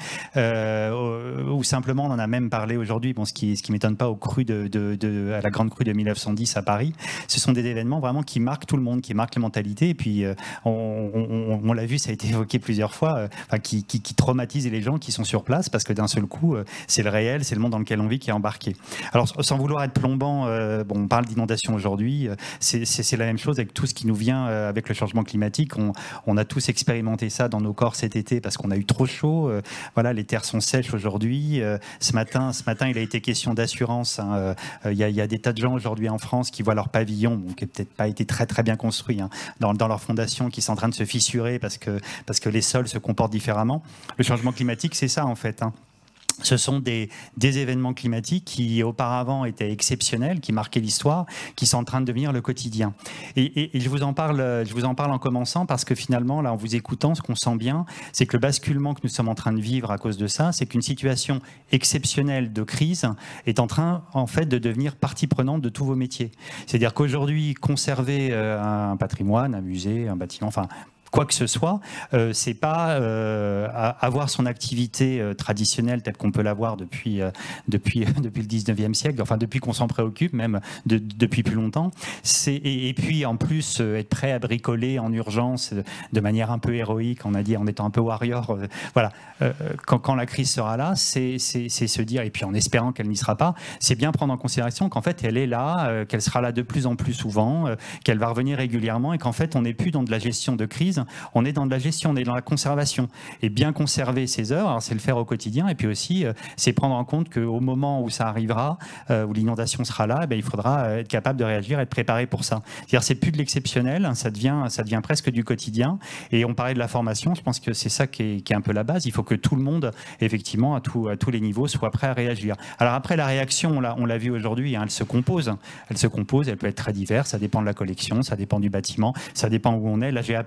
Speaker 14: Euh, ou simplement, on en a même parlé aujourd'hui, bon, ce qui ce qui m'étonne pas au cru de, de, de, à la grande crue de mille neuf cent dix à Paris. Ce sont des événements vraiment qui marquent tout le monde, qui marquent les mentalités. Et puis, euh, on, on, on l'a vu, ça a été évoqué plusieurs fois, euh, enfin, qui, qui, qui traumatisent les gens qui sont sur place, parce que d'un seul coup, euh, c'est le réel, c'est le monde dans lequel on vit qui est embarqué. Alors, sans vouloir être plombant, euh, bon, on parle d'inondation aujourd'hui, euh, c'est la même chose avec tout ce qui nous vient euh, avec le changement climatique. On, on a tous expérimenté ça dans nos corps cet été parce qu'on a eu trop chaud. Euh, voilà, les terres sont sèches aujourd'hui. Euh, ce matin, ce matin, il a été question d'assurance. Il hein. euh, y, y a des tas de gens aujourd'hui en France qui voient leur pavillon, bon, qui n'a peut-être pas été très très bien construit, hein, dans, dans leur fondation, qui sont en train de se fissurer parce que, parce que les sols se comportent différemment. Le changement climatique, c'est ça en fait. Hein. Ce sont des, des événements climatiques qui auparavant étaient exceptionnels, qui marquaient l'histoire, qui sont en train de devenir le quotidien. Et, et, et je vous en parle, je vous en parle en commençant parce que finalement, là, en vous écoutant, ce qu'on sent bien, c'est que le basculement que nous sommes en train de vivre à cause de ça, c'est qu'une situation exceptionnelle de crise est en train, en fait, de devenir partie prenante de tous vos métiers. C'est-à-dire qu'aujourd'hui, conserver un patrimoine, un musée, un bâtiment, enfin, quoi que ce soit, euh, c'est pas euh, avoir son activité euh, traditionnelle telle qu'on peut l'avoir depuis, euh, depuis, depuis le dix-neuvième siècle, enfin depuis qu'on s'en préoccupe, même de, depuis plus longtemps. Et, et puis en plus, euh, être prêt à bricoler en urgence euh, de manière un peu héroïque, on a dit en étant un peu warrior, euh, voilà, euh, quand, quand la crise sera là, c'est se dire, et puis en espérant qu'elle n'y sera pas, c'est bien prendre en considération qu'en fait elle est là, euh, qu'elle sera là de plus en plus souvent, euh, qu'elle va revenir régulièrement, et qu'en fait on n'est plus dans de la gestion de crise. On est dans de la gestion, on est dans la conservation. Et bien conserver ces œuvres, c'est le faire au quotidien. Et puis aussi, euh, c'est prendre en compte qu'au moment où ça arrivera, euh, où l'inondation sera là, eh bien, il faudra être capable de réagir, être préparé pour ça. C'est-à-dire, c'est plus de l'exceptionnel, ça devient, ça devient presque du quotidien. Et on parlait de la formation, je pense que c'est ça qui est, qui est un peu la base. Il faut que tout le monde, effectivement, à, tout, à tous les niveaux, soit prêt à réagir. Alors après, la réaction, on l'a vu aujourd'hui, hein, elle se compose. Elle se compose, elle peut être très diverse, ça dépend de la collection, ça dépend du bâtiment, ça dépend où on est. Là, j'ai appris que dans l'arc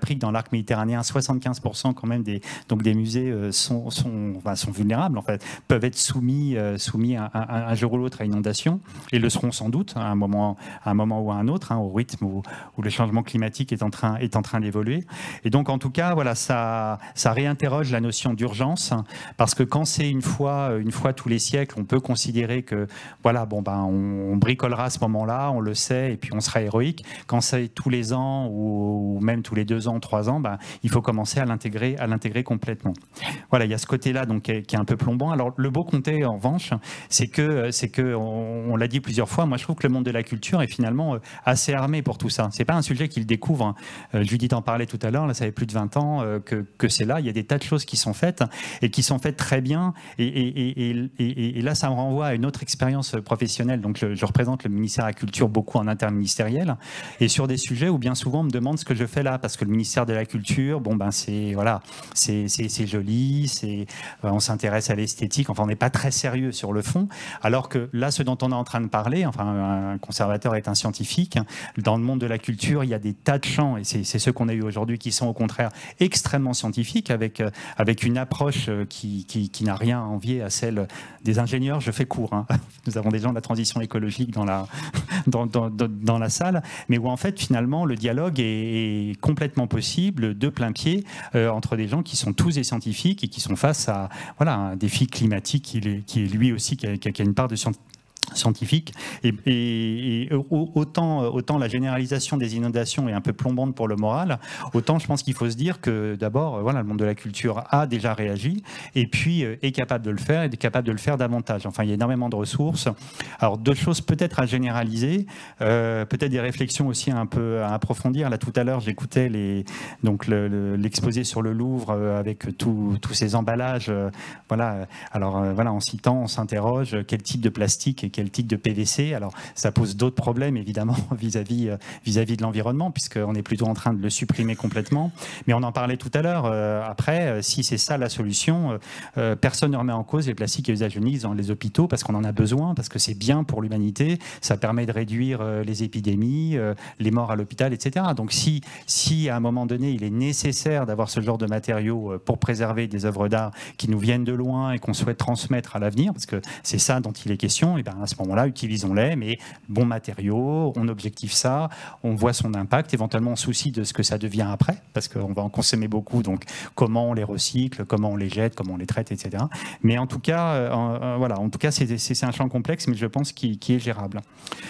Speaker 14: parc méditerranéen, soixante-quinze pour cent quand même des, donc des musées euh, sont, sont, enfin, sont vulnérables, en fait, peuvent être soumis, euh, soumis à, à, à un jour ou l'autre à inondation, et le seront sans doute à un moment, à un moment ou à un autre, hein, au rythme où, où le changement climatique est en train, est en train d'évoluer. Et donc, en tout cas, voilà, ça, ça réinterroge la notion d'urgence, parce que quand c'est une fois, une fois tous les siècles, on peut considérer que, voilà, bon, ben, on, on bricolera à ce moment-là, on le sait, et puis on sera héroïque. Quand c'est tous les ans, ou, ou même tous les deux ans, trois ans, ben, il faut commencer à l'intégrer, à l'intégrer complètement. Voilà, il y a ce côté-là donc qui est, qui est un peu plombant. Alors, le beau comté, en revanche, c'est que, c'est que, on, on l'a dit plusieurs fois, moi je trouve que le monde de la culture est finalement assez armé pour tout ça. C'est pas un sujet qu'il découvre. Euh, Judith en parlait tout à l'heure, là ça fait plus de vingt ans euh, que, que c'est là. Il y a des tas de choses qui sont faites et qui sont faites très bien. Et, et, et, et, et là, ça me renvoie à une autre expérience professionnelle. Donc, je, je représente le ministère de la Culture beaucoup en interministériel et sur des sujets où bien souvent on me demande ce que je fais là, parce que le ministère de la Culture, bon ben c'est voilà, c'est c'est joli, c'est on s'intéresse à l'esthétique. Enfin, on n'est pas très sérieux sur le fond. Alors que là, ce dont on est en train de parler, enfin, un conservateur est un scientifique. Dans le monde de la culture, il y a des tas de champs, et c'est ceux qu'on a eu aujourd'hui qui sont au contraire extrêmement scientifiques, avec, avec une approche qui, qui, qui n'a rien à envier à celle des ingénieurs. Je fais court, hein. Nous avons des gens de la transition écologique dans la, dans, dans, dans la salle, mais où en fait, finalement, le dialogue est, est complètement possible de plein pied euh, entre des gens qui sont tous des scientifiques et qui sont face à voilà, un défi climatique qui est, qui est lui aussi, qui a, qui a une part de scientifique scientifique et, et, et autant, autant la généralisation des inondations est un peu plombante pour le moral, autant je pense qu'il faut se dire que d'abord voilà, le monde de la culture a déjà réagi et puis euh, est capable de le faire et est capable de le faire davantage. Enfin, il y a énormément de ressources. Alors deux choses peut-être à généraliser, euh, peut-être des réflexions aussi un peu à approfondir. Là tout à l'heure j'écoutais les, donc l'exposé le, le, sur le Louvre euh, avec tous ces emballages. Euh, voilà. Alors euh, voilà, en citant, on s'interroge quel type de plastique et quel type de P V C. Alors, ça pose d'autres problèmes, évidemment, vis-à-vis vis-à-vis de l'environnement, puisqu'on est plutôt en train de le supprimer complètement. Mais on en parlait tout à l'heure. Euh, après, euh, si c'est ça la solution, euh, personne ne remet en cause les plastiques et usages uniques dans les hôpitaux, parce qu'on en a besoin, parce que c'est bien pour l'humanité. Ça permet de réduire euh, les épidémies, euh, les morts à l'hôpital, et cetera. Donc, si, si à un moment donné, il est nécessaire d'avoir ce genre de matériaux euh, pour préserver des œuvres d'art qui nous viennent de loin et qu'on souhaite transmettre à l'avenir, parce que c'est ça dont il est question, et bien, à ce moment-là, utilisons-les, mais bons matériaux, on objective ça, on voit son impact, éventuellement on soucie de ce que ça devient après, parce qu'on va en consommer beaucoup, donc comment on les recycle, comment on les jette, comment on les traite, et cetera. Mais en tout cas, euh, euh, voilà, en tout cas, c'est un champ complexe, mais je pense qu'il qui est gérable.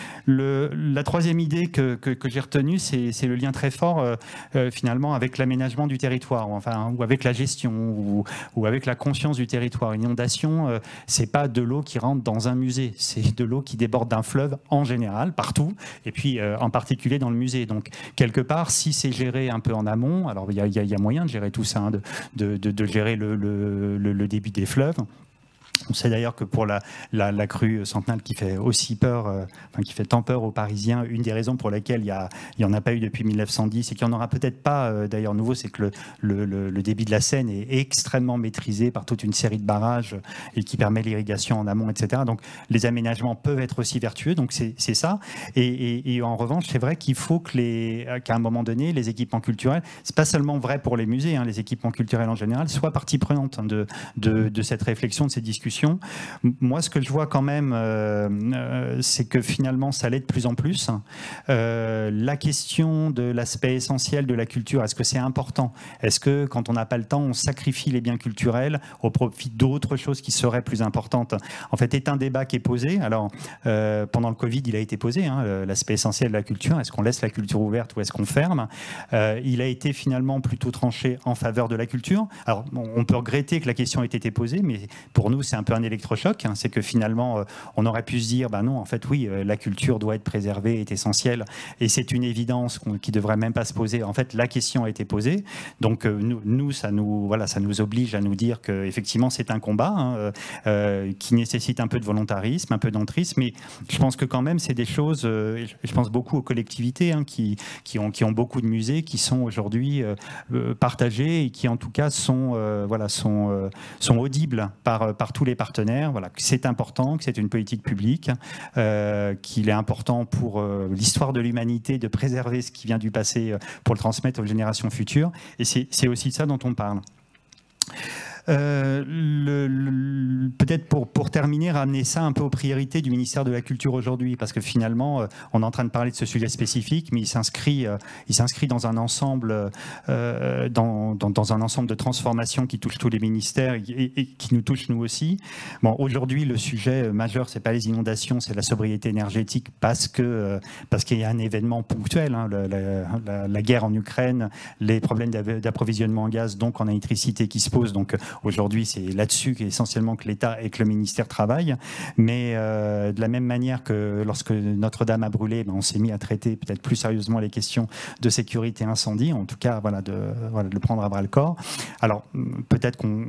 Speaker 14: Le, la troisième idée que, que, que j'ai retenue, c'est le lien très fort euh, euh, finalement avec l'aménagement du territoire, ou, enfin, ou avec la gestion, ou, ou avec la conscience du territoire. Une inondation, euh, c'est pas de l'eau qui rentre dans un musée, c'est de l'eau qui déborde d'un fleuve en général, partout, et puis euh, en particulier dans le musée. Donc quelque part, si c'est géré un peu en amont, alors il y, y, y a moyen de gérer tout ça, hein, de, de, de, de gérer le, le, le, le débit des fleuves. On sait d'ailleurs que pour la, la, la crue centenale qui fait aussi peur, euh, enfin qui fait tant peur aux Parisiens, une des raisons pour lesquelles il n'y en a pas eu depuis mille neuf cent dix et qu'il n'y en aura peut-être pas euh, d'ailleurs nouveau, c'est que le, le, le, le débit de la Seine est extrêmement maîtrisé par toute une série de barrages et qui permet l'irrigation en amont, et cetera. Donc les aménagements peuvent être aussi vertueux, donc c'est ça. Et, et, et en revanche, c'est vrai qu'il faut que les, qu'à un moment donné, les équipements culturels, c'est pas seulement vrai pour les musées, hein, les équipements culturels en général, soient partie prenante de, de, de cette réflexion, de ces discussions. Moi, ce que je vois quand même, euh, euh, c'est que finalement, ça l'est de plus en plus. Euh, la question de l'aspect essentiel de la culture, est-ce que c'est important? Est-ce que, quand on n'a pas le temps, on sacrifie les biens culturels au profit d'autres choses qui seraient plus importantes? En fait, est un débat qui est posé. Alors, euh, pendant le Covid, il a été posé, hein, l'aspect essentiel de la culture. Est-ce qu'on laisse la culture ouverte ou est-ce qu'on ferme? euh, Il a été finalement plutôt tranché en faveur de la culture. Alors, bon, on peut regretter que la question ait été posée, mais pour nous, c'est un peu un électrochoc, hein, c'est que finalement, euh, on aurait pu se dire, ben non, en fait, oui, euh, la culture doit être préservée, est essentielle, et c'est une évidence qui ne devrait même pas se poser. En fait, la question a été posée, donc euh, nous, nous, ça nous, voilà, ça nous oblige à nous dire qu'effectivement, c'est un combat hein, euh, qui nécessite un peu de volontarisme, un peu d'entrisme, mais je pense que quand même, c'est des choses, euh, je pense beaucoup aux collectivités hein, qui, qui, ont, qui ont beaucoup de musées, qui sont aujourd'hui euh, partagés et qui, en tout cas, sont, euh, voilà, sont, euh, sont audibles par, par tous les partenaires, voilà, que c'est important, que c'est une politique publique, euh, qu'il est important pour euh, l'histoire de l'humanité de préserver ce qui vient du passé euh, pour le transmettre aux générations futures. Et c'est aussi de ça dont on parle. Euh, le, le, peut-être pour, pour terminer, ramener ça un peu aux priorités du ministère de la Culture aujourd'hui, parce que finalement, euh, on est en train de parler de ce sujet spécifique, mais il s'inscrit, euh, il s'inscrit dans un ensemble, euh, dans, dans, dans un ensemble de transformations qui touchent tous les ministères et, et, et qui nous touchent nous aussi. Bon, aujourd'hui, le sujet majeur, c'est pas les inondations, c'est la sobriété énergétique, parce que euh, parce qu'il y a un événement ponctuel, hein, la, la, la guerre en Ukraine, les problèmes d'approvisionnement en gaz, donc en électricité qui se posent. Donc aujourd'hui, c'est là-dessus qu'essentiellement que l'État et que le ministère travaillent. Mais euh, de la même manière que lorsque Notre-Dame a brûlé, ben, on s'est mis à traiter peut-être plus sérieusement les questions de sécurité incendie, en tout cas voilà, de, voilà, de le prendre à bras-le-corps. Alors peut-être qu'on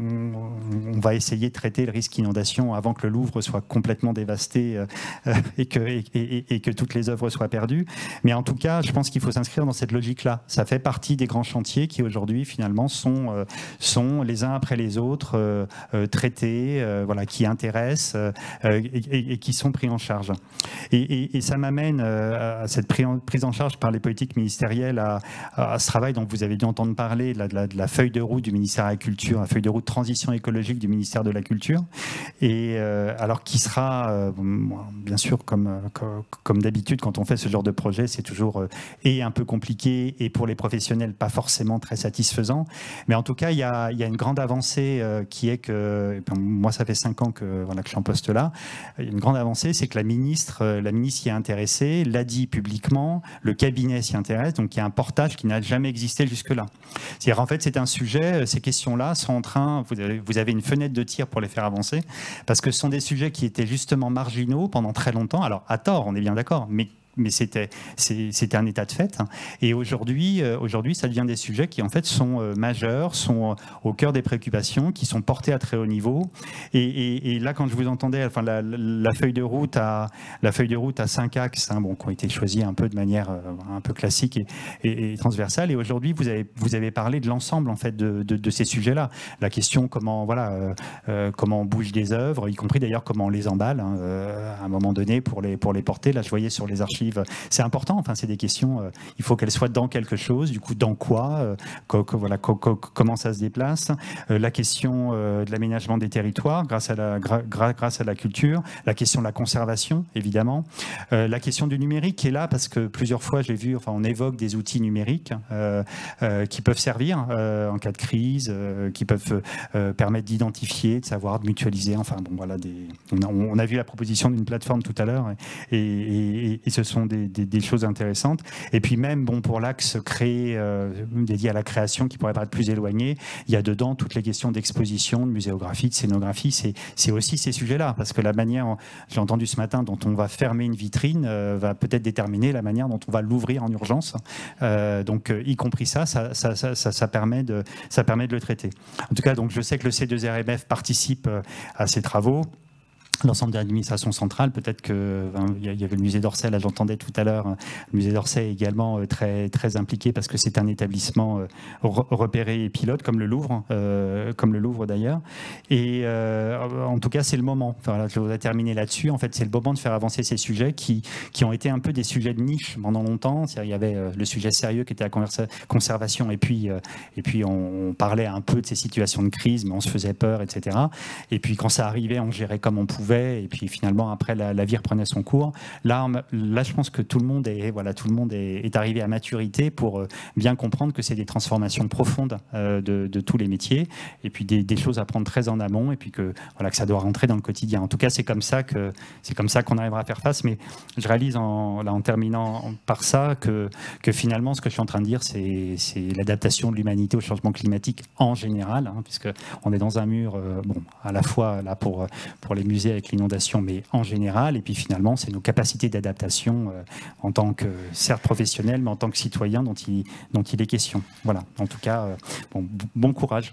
Speaker 14: on va essayer de traiter le risque inondation avant que le Louvre soit complètement dévasté euh, et, que, et, et, et que toutes les œuvres soient perdues. Mais en tout cas, je pense qu'il faut s'inscrire dans cette logique-là. Ça fait partie des grands chantiers qui aujourd'hui finalement sont, euh, sont les uns après les autres euh, euh, traités, euh, voilà, qui intéressent euh, et, et, et qui sont pris en charge. Et, et, et ça m'amène euh, à cette prise en charge par les politiques ministérielles à, à ce travail dont vous avez dû entendre parler, de la, de, la, de la feuille de route du ministère de la Culture, la feuille de route de transition écologique du ministère de la Culture, et euh, alors qui sera, euh, bien sûr, comme, comme, comme d'habitude, quand on fait ce genre de projet, c'est toujours euh, et un peu compliqué, et pour les professionnels, pas forcément très satisfaisant, mais en tout cas, il y a, il y a une grande avancée euh, qui est que, ben, moi, ça fait cinq ans que, voilà, que je suis en poste là, il y a une grande avancée, c'est que la ministre, euh, la ministre s'y est intéressée, l'a dit publiquement, le cabinet s'y intéresse, donc il y a un portage qui n'a jamais existé jusque-là. C'est-à-dire, en fait, c'est un sujet, ces questions-là sont en train, vous avez, vous avez une fenêtre de tir pour les faire avancer, parce que ce sont des sujets qui étaient justement marginaux pendant très longtemps, alors à tort, on est bien d'accord, mais mais c'était c'était un état de fait. Et aujourd'hui, euh, aujourd'hui, ça devient des sujets qui en fait sont euh, majeurs, sont au cœur des préoccupations, qui sont portés à très haut niveau. Et, et, et là, quand je vous entendais, enfin la, la feuille de route à la feuille de route à cinq axes, hein, bon, qui ont été choisis un peu de manière euh, un peu classique et, et, et transversale. Et aujourd'hui, vous avez vous avez parlé de l'ensemble en fait de, de, de ces sujets-là. La question comment voilà euh, euh, comment on bouge des œuvres, y compris d'ailleurs comment on les emballe hein, euh, à un moment donné pour les pour les porter. Là, je voyais sur les archives. C'est important, enfin, c'est des questions, euh, il faut qu'elles soient dans quelque chose, du coup, dans quoi, euh, co co voilà, co co comment ça se déplace, euh, la question euh, de l'aménagement des territoires grâce à, la, gra gra grâce à la culture, la question de la conservation, évidemment, euh, la question du numérique qui est là, parce que plusieurs fois, j'ai vu, enfin, on évoque des outils numériques euh, euh, qui peuvent servir euh, en cas de crise, euh, qui peuvent euh, permettre d'identifier, de savoir, de mutualiser, enfin, bon, voilà, des... on, a, on a vu la proposition d'une plateforme tout à l'heure, et, et, et, et ce sont Des, des, des choses intéressantes. Et puis même, bon, pour l'axe créé, euh, dédié à la création, qui pourrait paraître plus éloigné, il y a dedans toutes les questions d'exposition, de muséographie, de scénographie. C'est aussi ces sujets-là, parce que la manière, j'ai entendu ce matin, dont on va fermer une vitrine, euh, va peut-être déterminer la manière dont on va l'ouvrir en urgence. Euh, donc, euh, y compris ça ça, ça, ça, ça, ça, permet de, ça permet de le traiter. En tout cas, donc, je sais que le C deux R M F participe euh, à ces travaux. L'ensemble de l'administration centrale, peut-être que enfin, il y avait le musée d'Orsay, là j'entendais tout à l'heure, le musée d'Orsay est également très très impliqué parce que c'est un établissement repéré et pilote comme le Louvre, euh, comme le Louvre d'ailleurs. Et euh, en tout cas, c'est le moment. Enfin, voilà, je voudrais terminer là-dessus. En fait, c'est le moment de faire avancer ces sujets qui qui ont été un peu des sujets de niche pendant longtemps. Il y avait le sujet sérieux qui était la conservation, et puis et puis on, on parlait un peu de ces situations de crise, mais on se faisait peur, et cetera. Et puis quand ça arrivait, on gérait comme on pouvait. Et puis finalement après la, la vie reprenait son cours. Là, là, je pense que tout le monde est voilà, tout le monde est, est arrivé à maturité pour bien comprendre que c'est des transformations profondes euh, de, de tous les métiers, et puis des, des choses à prendre très en amont, et puis que voilà que ça doit rentrer dans le quotidien. En tout cas, c'est comme ça que c'est comme ça qu'on arrivera à faire face. Mais je réalise en, là, en terminant par ça que que finalement, ce que je suis en train de dire, c'est c'est l'adaptation de l'humanité au changement climatique en général, hein, puisque on est dans un mur euh, bon à la fois là pour pour les musées avec l'inondation, mais en général, et puis finalement, c'est nos capacités d'adaptation euh, en tant que, certes professionnels, mais en tant que citoyens dont il, dont il est question. Voilà, en tout cas, euh, bon, bon courage.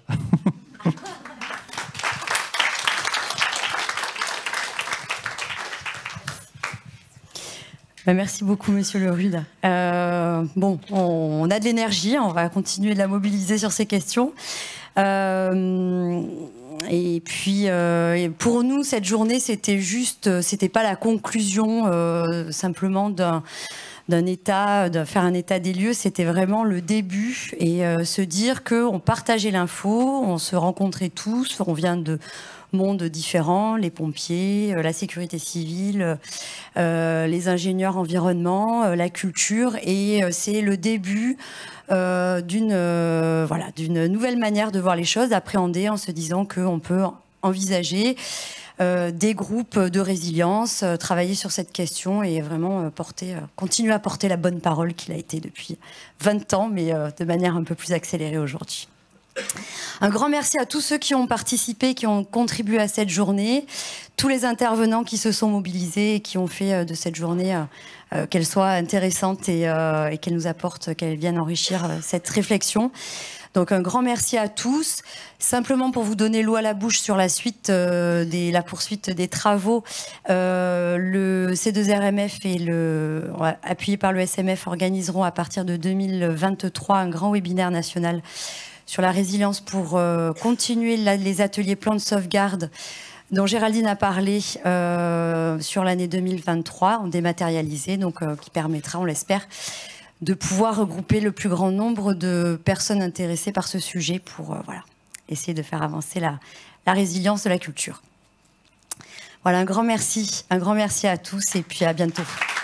Speaker 13: Merci beaucoup, Monsieur Le Rude. Euh, bon, on a de l'énergie, on va continuer de la mobiliser sur ces questions. Euh, et puis, euh, pour nous, cette journée, c'était juste, c'était pas la conclusion euh, simplement d'un d'un état, de faire un état des lieux, c'était vraiment le début et euh, se dire qu'on partageait l'info, on se rencontrait tous, on vient de mondes différents, les pompiers, euh, la sécurité civile, euh, les ingénieurs environnement, euh, la culture, et euh, c'est le début euh, d'une euh, voilà, d'une nouvelle manière de voir les choses, d'appréhender en se disant qu'on peut envisager Euh, des groupes de résilience, euh, travailler sur cette question et vraiment euh, porter, euh, continuer à porter la bonne parole qu'il a été depuis vingt ans, mais euh, de manière un peu plus accélérée aujourd'hui. Un grand merci à tous ceux qui ont participé, qui ont contribué à cette journée, tous les intervenants qui se sont mobilisés et qui ont fait euh, de cette journée euh, euh, qu'elle soit intéressante et, euh, et qu'elle nous apporte, qu'elle vienne enrichir euh, cette réflexion. Donc un grand merci à tous. Simplement pour vous donner l'eau à la bouche sur la suite, euh, des, la poursuite des travaux, euh, le C deux R M F et le, appuyé par le S M F organiseront à partir de deux mille vingt-trois un grand webinaire national sur la résilience pour euh, continuer la, les ateliers plans de sauvegarde dont Géraldine a parlé euh, sur l'année deux mille vingt-trois, en dématérialisé, donc euh, qui permettra, on l'espère, de pouvoir regrouper le plus grand nombre de personnes intéressées par ce sujet pour euh, voilà, essayer de faire avancer la, la résilience de la culture. Voilà, un grand merci, un grand merci à tous et puis à bientôt.